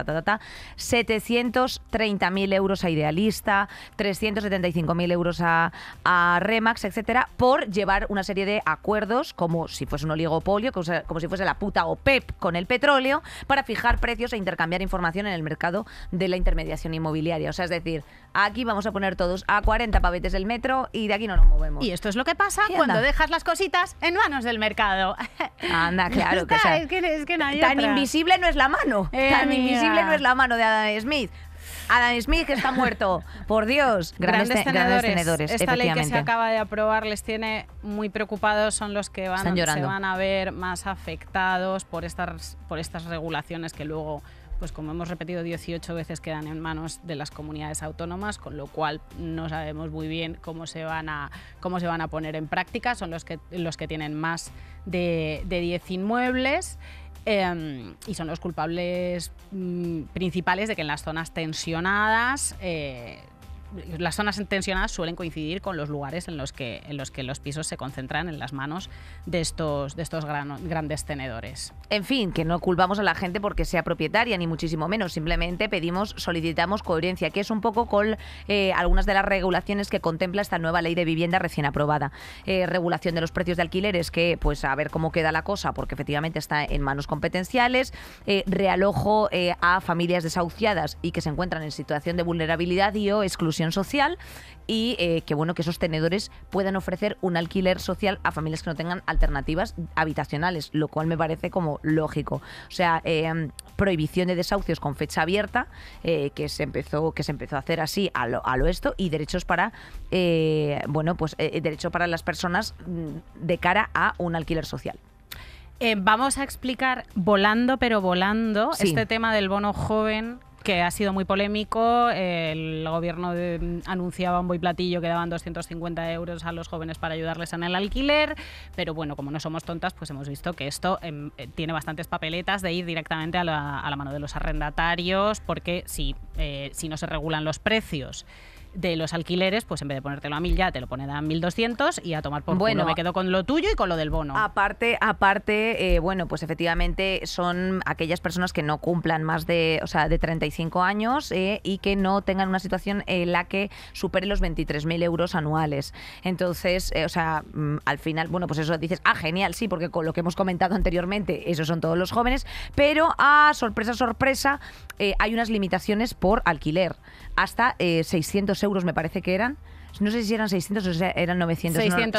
730.000 euros a Idealista, 375.000 euros a Remax, etcétera, por llevar una serie de acuerdos como si fuese un oligopolio, como si fuese la puta OPEP con el petróleo, para fijar precios e intercambiar información en el mercado de la intermediación inmobiliaria. O sea, es decir, aquí vamos a poner todos a 40 pavetes del metro y de aquí no nos movemos. Y esto es lo que pasa cuando dejas las cositas en manos del mercado. Anda, claro. Que, o sea, es que no hay tan otra. Invisible no es la mano. Tan amiga. invisible no es la mano de Adam Smith. Adam Smith, que está muerto. Por Dios. Grandes tenedores. Esta ley que se acaba de aprobar les tiene muy preocupados. Son los que se van a ver más afectados por estas regulaciones que luego, pues como hemos repetido 18 veces, quedan en manos de las comunidades autónomas, con lo cual no sabemos muy bien cómo se van a poner en práctica. Son los que tienen más de 10 inmuebles. Y son los culpables principales de que en las zonas tensionadas suelen coincidir con los lugares en los que los pisos se concentran en las manos de estos grandes tenedores. En fin, que no culpamos a la gente porque sea propietaria, ni muchísimo menos. Simplemente solicitamos coherencia, que es un poco con algunas de las regulaciones que contempla esta nueva ley de vivienda recién aprobada. Regulación de los precios de alquileres, que pues a ver cómo queda la cosa, porque efectivamente está en manos competenciales. Realojo a familias desahuciadas y que se encuentran en situación de vulnerabilidad y o exclusión social, y que bueno, que esos tenedores puedan ofrecer un alquiler social a familias que no tengan alternativas habitacionales, lo cual me parece como lógico. O sea, prohibición de desahucios con fecha abierta, que se empezó a hacer así a lo esto, y derechos para derecho para las personas de cara a un alquiler social. Vamos a explicar volando este tema del bono joven, que ha sido muy polémico. El gobierno anunciaba bombo y platillo que daban 250 euros a los jóvenes para ayudarles en el alquiler, pero bueno, como no somos tontas, pues hemos visto que esto tiene bastantes papeletas de ir directamente a la mano de los arrendatarios, porque si no se regulan los precios de los alquileres, pues en vez de ponértelo a 1.000 ya te lo ponen a 1.200 y a tomar por culo. Me quedo con lo tuyo y con lo del bono. Aparte, bueno, pues efectivamente son aquellas personas que no cumplan más de 35 años y que no tengan una situación en la que supere los 23.000 euros anuales. Entonces, al final, bueno, pues eso dices, genial, sí, porque con lo que hemos comentado anteriormente, esos son todos los jóvenes, pero sorpresa, hay unas limitaciones por alquiler. Hasta 600 euros me parece que eran. No sé si eran 600 o eran 900.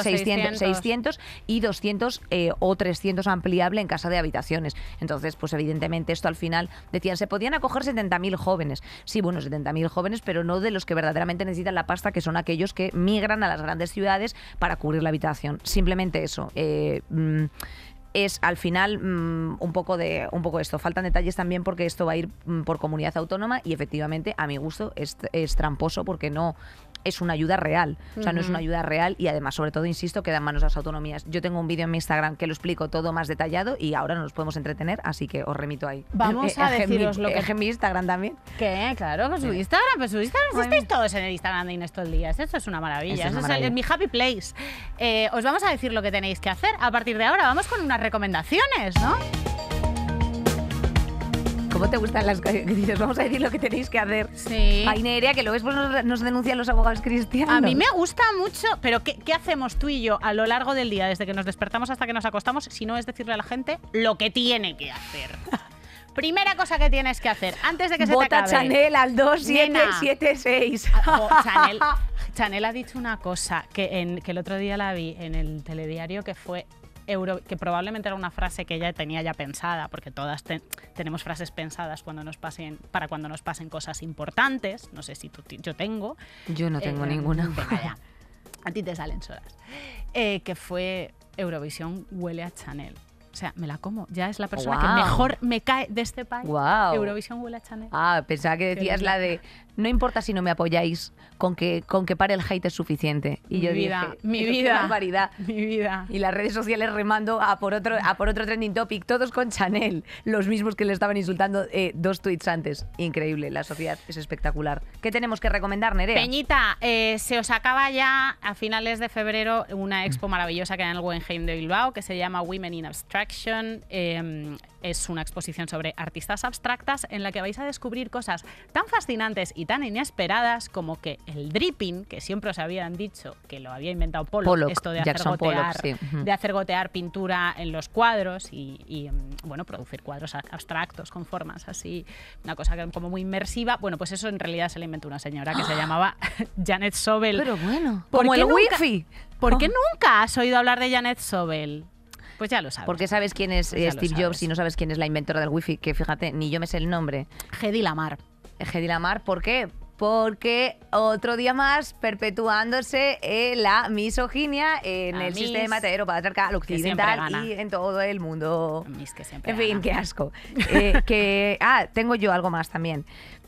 600 y 200 o 300 ampliable en casa de habitaciones. Entonces, pues evidentemente esto al final decían, se podían acoger 70.000 jóvenes. Sí, bueno, 70.000 jóvenes, pero no de los que verdaderamente necesitan la pasta, que son aquellos que migran a las grandes ciudades para cubrir la habitación. Simplemente eso. es al final un poco esto. Faltan detalles también porque esto va a ir por comunidad autónoma y efectivamente a mi gusto es tramposo porque no es una ayuda real. O sea, no es una ayuda real y además, sobre todo, insisto, queda en manos de las autonomías. Yo tengo un vídeo en mi Instagram que lo explico todo más detallado y ahora nos podemos entretener, así que os remito ahí. Vamos a deciros lo que... en mi Instagram también. ¿Qué? Claro, con su Instagram. Pues su Instagram, si estáis todos en el Instagram de Inés todo el día. Eso es una maravilla. Eso es mi happy place. Os vamos a decir lo que tenéis que hacer. A partir de ahora vamos con unas recomendaciones, ¿no? ¿Cómo te gustan las cosas? Dices, vamos a decir lo que tenéis que hacer. Sí. Ay, Nerea, que luego después nos denuncian los abogados cristianos. A mí me gusta mucho, pero ¿qué hacemos tú y yo a lo largo del día, desde que nos despertamos hasta que nos acostamos, si no es decirle a la gente lo que tiene que hacer? Primera cosa que tienes que hacer, antes de que se te acabe. Vota Chanel al 2776. Chanel ha dicho una cosa que el otro día la vi en el telediario que fue... que probablemente era una frase que ella tenía ya pensada, porque todas tenemos frases pensadas para cuando nos pasen cosas importantes. No sé si yo tengo. Yo no tengo ninguna. Venga, ya. A ti te salen solas. Que fue Eurovisión huele a Chanel. O sea, me la como. Ya es la persona que mejor me cae de este país. Wow. Eurovisión huele a Chanel. Pensaba que decías la de no importa si no me apoyáis, con que pare el hate es suficiente. Y yo dije, mi vida, qué barbaridad. Mi vida. Y las redes sociales remando a por otro trending topic, todos con Chanel, los mismos que le estaban insultando 2 tweets antes. Increíble, la sociedad es espectacular. ¿Qué tenemos que recomendar, Nerea? Peñita, se os acaba ya a finales de febrero una expo maravillosa que hay en el Guggenheim de Bilbao que se llama Women in Abstraction. Es una exposición sobre artistas abstractas en la que vais a descubrir cosas tan fascinantes y tan inesperadas como que el dripping, que siempre os habían dicho que lo había inventado Pollock, esto de hacer gotear pintura en los cuadros y bueno, producir cuadros abstractos con formas así, una cosa como muy inmersiva. Bueno, pues eso en realidad se lo inventó una señora que se llamaba Janet Sobel. Pero bueno, como el wifi. ¿Por qué nunca has oído hablar de Janet Sobel? Pues ya lo sabes. Porque sabes quién es Steve Jobs y no sabes quién es la inventora del wifi, que fíjate, ni yo me sé el nombre. Hedy Lamarr. Hedy Lamarr, ¿por qué? Porque otro día más perpetuándose la misoginia en el sistema heteropatriarcal occidental y en todo el mundo. En fin, qué asco. Tengo yo algo más también.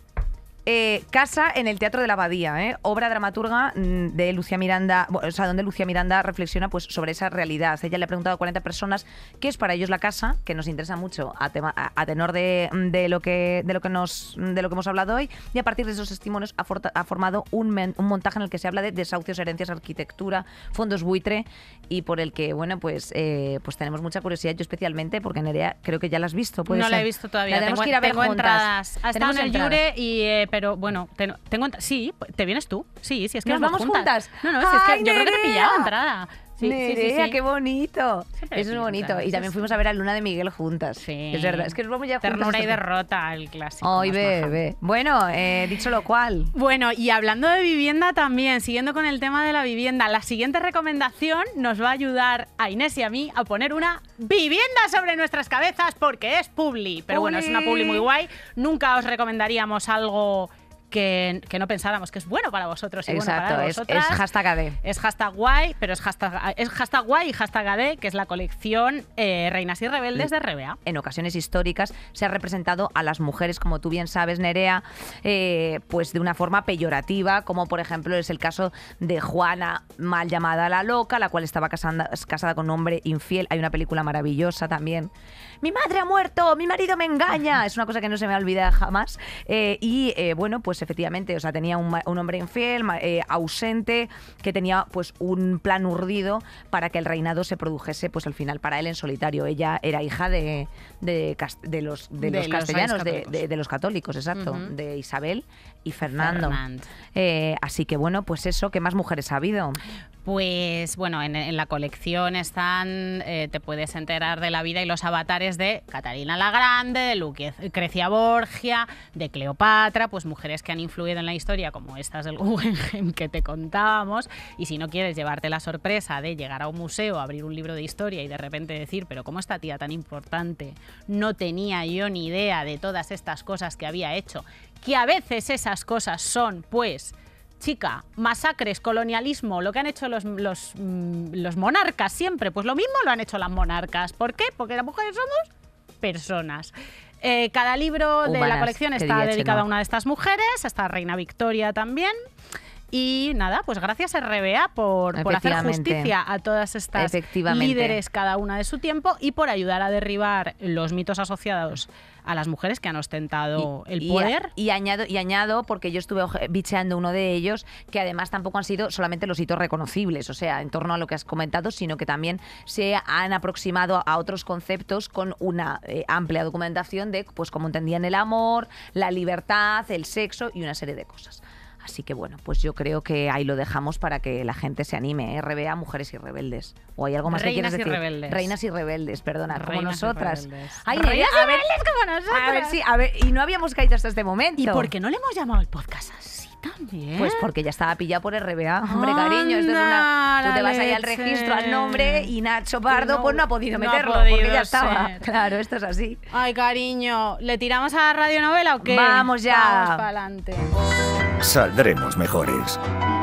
Casa en el Teatro de la Abadía, obra dramaturga de Lucía Miranda, donde Lucía Miranda reflexiona pues sobre esa realidad. Ella le ha preguntado a 40 personas qué es para ellos la casa, que nos interesa mucho a tenor de lo que hemos hablado hoy, y a partir de esos testimonios ha formado un montaje en el que se habla de desahucios, herencias, arquitectura, fondos buitre, y por el que pues tenemos mucha curiosidad, yo especialmente, porque Nerea creo que ya la has visto. No la he visto todavía. Tenemos que ir a ver juntas. Entradas. Ha estado en el Jure y pero bueno, sí, ¿te vienes tú? Sí, es que nos vamos juntas. No, si es que yo creo que te pillaba entrada. Sí, Nerea, sí. Qué bonito. Siempre eso es bonito. Y también fuimos a ver a Luna de Miguel juntas. Sí. Es verdad. Es que nos vamos ya juntas. Ternura y derrota, el clásico. Ay, bebé. Bueno, dicho lo cual. Bueno, y hablando de vivienda también, siguiendo con el tema de la vivienda, la siguiente recomendación nos va a ayudar a Inés y a mí a poner una vivienda sobre nuestras cabezas porque es publi. Pero bueno, es una publi muy guay. Nunca os recomendaríamos algo que no pensáramos que es bueno para vosotros y exacto, bueno para vosotras. Es hashtag AD. Es hashtag guay, pero es hashtag guay y hashtag AD, que es la colección Reinas y Rebeldes de RBA. En ocasiones históricas se ha representado a las mujeres, como tú bien sabes, Nerea, pues de una forma peyorativa, como por ejemplo es el caso de Juana, mal llamada la loca, la cual estaba casada con un hombre infiel. Hay una película maravillosa también. Mi madre ha muerto, mi marido me engaña. Es una cosa que no se me olvida jamás. Bueno, pues efectivamente, o sea, tenía un hombre infiel, ausente, que tenía pues un plan urdido para que el reinado se produjese pues al final para él en solitario. Ella era hija de los castellanos, de los católicos, exacto, de Isabel y Fernando. Así que bueno, pues eso, ¿qué más mujeres ha habido? Pues bueno, en la colección están, te puedes enterar de la vida y los avatares de Catalina la Grande, de Lucrecia Borgia, de Cleopatra, pues mujeres que han influido en la historia como estas del Guggenheim que te contábamos. Y si no quieres llevarte la sorpresa de llegar a un museo, abrir un libro de historia y de repente decir, pero ¿cómo esta tía tan importante no tenía yo ni idea de todas estas cosas que había hecho? Que a veces esas cosas son, pues, chica, masacres, colonialismo, lo que han hecho los monarcas siempre, pues lo mismo lo han hecho las monarcas. ¿Por qué? Porque las mujeres somos personas. Cada libro de la colección está dedicado a una de estas mujeres, está Reina Victoria también. Y nada, pues gracias RBA por hacer justicia a todas estas líderes, cada una de su tiempo, y por ayudar a derribar los mitos asociados a las mujeres que han ostentado el poder. Y añado, porque yo estuve bicheando uno de ellos, que además tampoco han sido solamente los hitos reconocibles, o sea, en torno a lo que has comentado, sino que también se han aproximado a otros conceptos con una amplia documentación de pues cómo entendían el amor, la libertad, el sexo y una serie de cosas. Así que bueno, pues yo creo que ahí lo dejamos para que la gente se anime. RBA, Mujeres y Rebeldes. ¿O hay algo más que quieres decir? Reinas y Rebeldes, perdona, como nosotras. Ay, Reinas y Rebeldes como nosotras. A ver, y no habíamos caído hasta este momento. ¿Y por qué no le hemos llamado al podcast así también? Pues porque ya estaba pillado por RBA. Hombre, cariño, esto es una... Tú te vas ahí al registro, al nombre, y Nacho Pardo pues no ha podido meterlo, porque ya estaba. Claro, esto es así. Ay, cariño, ¿le tiramos a la radionovela o qué? Vamos ya. Vamos para adelante. Saldremos mejores.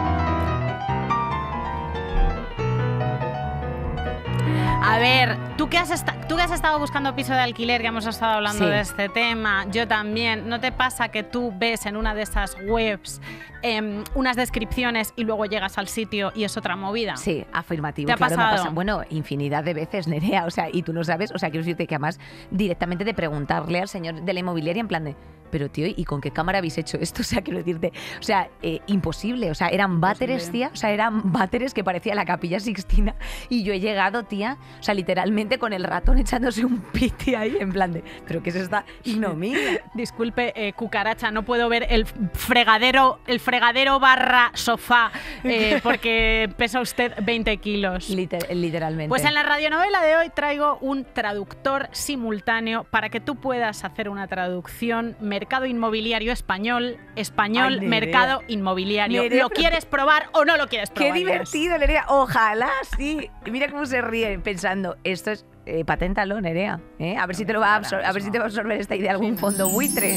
A ver, tú que has estado buscando piso de alquiler, que hemos estado hablando de este tema, yo también, ¿no te pasa que tú ves en una de esas webs unas descripciones y luego llegas al sitio y es otra movida? Sí, afirmativo. ¿Te ha pasado? Me pasa. Bueno, infinidad de veces, Nerea, o sea, y tú no sabes, o sea, quiero decirte que además directamente de preguntarle al señor de la inmobiliaria en plan de, pero tío, ¿y con qué cámara habéis hecho esto? O sea, quiero decirte, o sea, imposible, o sea, eran váteres, tía, o sea, eran váteres que parecía la Capilla Sixtina, y yo he llegado, tía, o sea, literalmente con el ratón echándose un piti ahí en plan de, ¿pero qué es esta ignominia? Disculpe, cucaracha, no puedo ver el fregadero barra sofá porque pesa usted 20 kilos. Literalmente. Pues en la radionovela de hoy traigo un traductor simultáneo para que tú puedas hacer una traducción mercado inmobiliario español, Ay, mercado inmobiliario. Nerea, ¿Lo quieres probar o no lo quieres probar? ¡Qué divertido, Nerea! Ojalá, sí. Mira cómo se ríe pensando, esto es... paténtalo, Nerea. A ver si te lo va a absorber esta idea algún fondo buitre.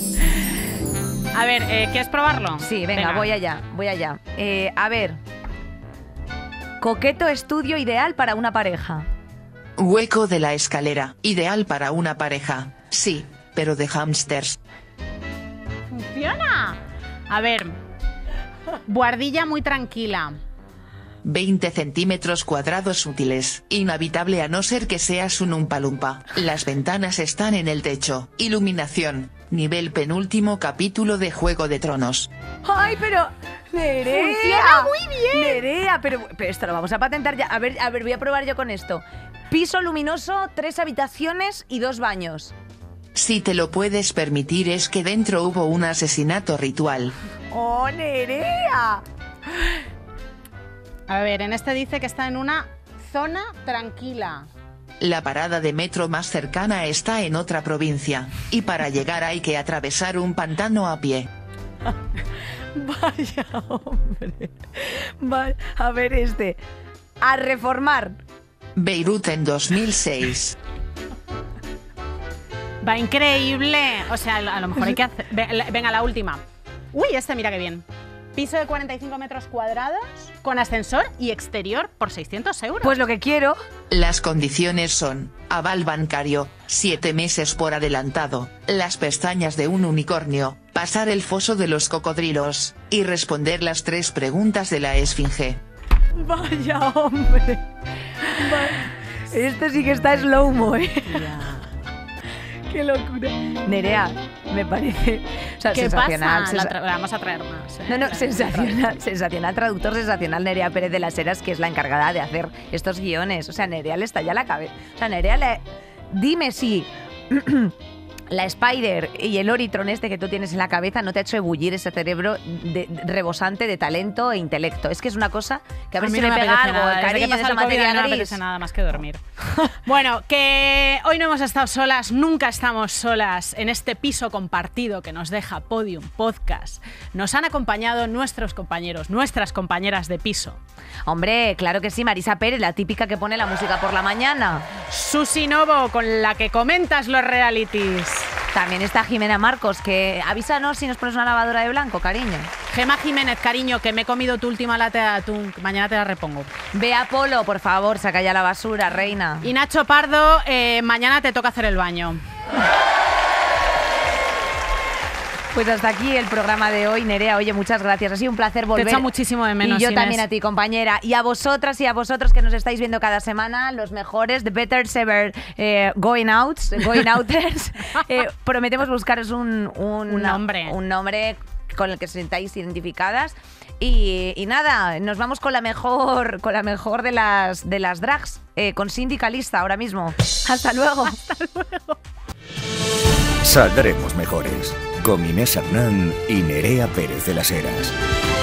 A ver, ¿quieres probarlo? Sí, venga. voy allá. A ver. Coqueto estudio ideal para una pareja. Hueco de la escalera, ideal para una pareja. Sí, pero de hámsters. ¡Funciona! A ver. Buhardilla muy tranquila. 20 centímetros cuadrados útiles. Inhabitable a no ser que seas un umpalumpa. Las ventanas están en el techo. Iluminación. Nivel penúltimo capítulo de Juego de Tronos. ¡Ay, pero... Nerea! ¡Funciona muy bien! Nerea, pero esto lo vamos a patentar ya. A ver, voy a probar yo con esto. Piso luminoso, 3 habitaciones y 2 baños. Si te lo puedes permitir es que dentro hubo un asesinato ritual. ¡Oh, Nerea! A ver, en este dice que está en una zona tranquila. La parada de metro más cercana está en otra provincia, y para llegar hay que atravesar un pantano a pie. Vaya, hombre. A ver a reformar. Beirut en 2006. Va increíble. O sea, a lo mejor hay que hacer... Venga, la última. Uy, mira qué bien. Piso de 45 metros cuadrados, con ascensor y exterior por 600 euros. Pues lo que quiero. Las condiciones son: aval bancario, 7 meses por adelantado, las pestañas de un unicornio, pasar el foso de los cocodrilos, y responder las 3 preguntas de la esfinge. Vaya, hombre. Esto sí que está slow-mo, ¡Qué locura! Nerea, me parece... O sea, ¿Qué sensacional. pasa? Vamos a traer más. No, sensacional, traductor sensacional, Nerea Pérez de las Heras, que es la encargada de hacer estos guiones. O sea, Nerea le está ya la cabeza. O sea, Nerea Dime si... La Spider y el Oritron que tú tienes en la cabeza no te ha hecho ebullir ese cerebro rebosante de talento e intelecto. Es que es una cosa que a ver si le pega algo, cariño, de esa materia gris. No me apetece nada más que dormir. Bueno, que hoy no hemos estado solas, nunca estamos solas en este piso compartido que nos deja Podium Podcast. Nos han acompañado nuestros compañeros, nuestras compañeras de piso. Hombre, claro que sí, Marisa Pérez, la típica que pone la música por la mañana. Susi Novo, con la que comentas los realities. También está Jimena Marcos, que avísanos si nos pones una lavadora de blanco, cariño. Gemma Jiménez, cariño, que me he comido tu última lata de atún. Mañana te la repongo. Bea Polo, por favor, saca ya la basura, reina. Y Nacho Pardo, mañana te toca hacer el baño. Pues hasta aquí el programa de hoy, Nerea. Oye, muchas gracias. Ha sido un placer volver. Te echo muchísimo de menos, Y yo Inés. también a ti, compañera. Y a vosotras y a vosotros que nos estáis viendo cada semana, los mejores, The Better Ever Going Outers. Prometemos buscaros un nombre con el que os sintáis identificadas. Y nada, nos vamos con la mejor de las drags, con Sindicalista ahora mismo. Hasta luego. Hasta luego. Saldremos mejores. Con Inés Hernán y Nerea Pérez de las Heras.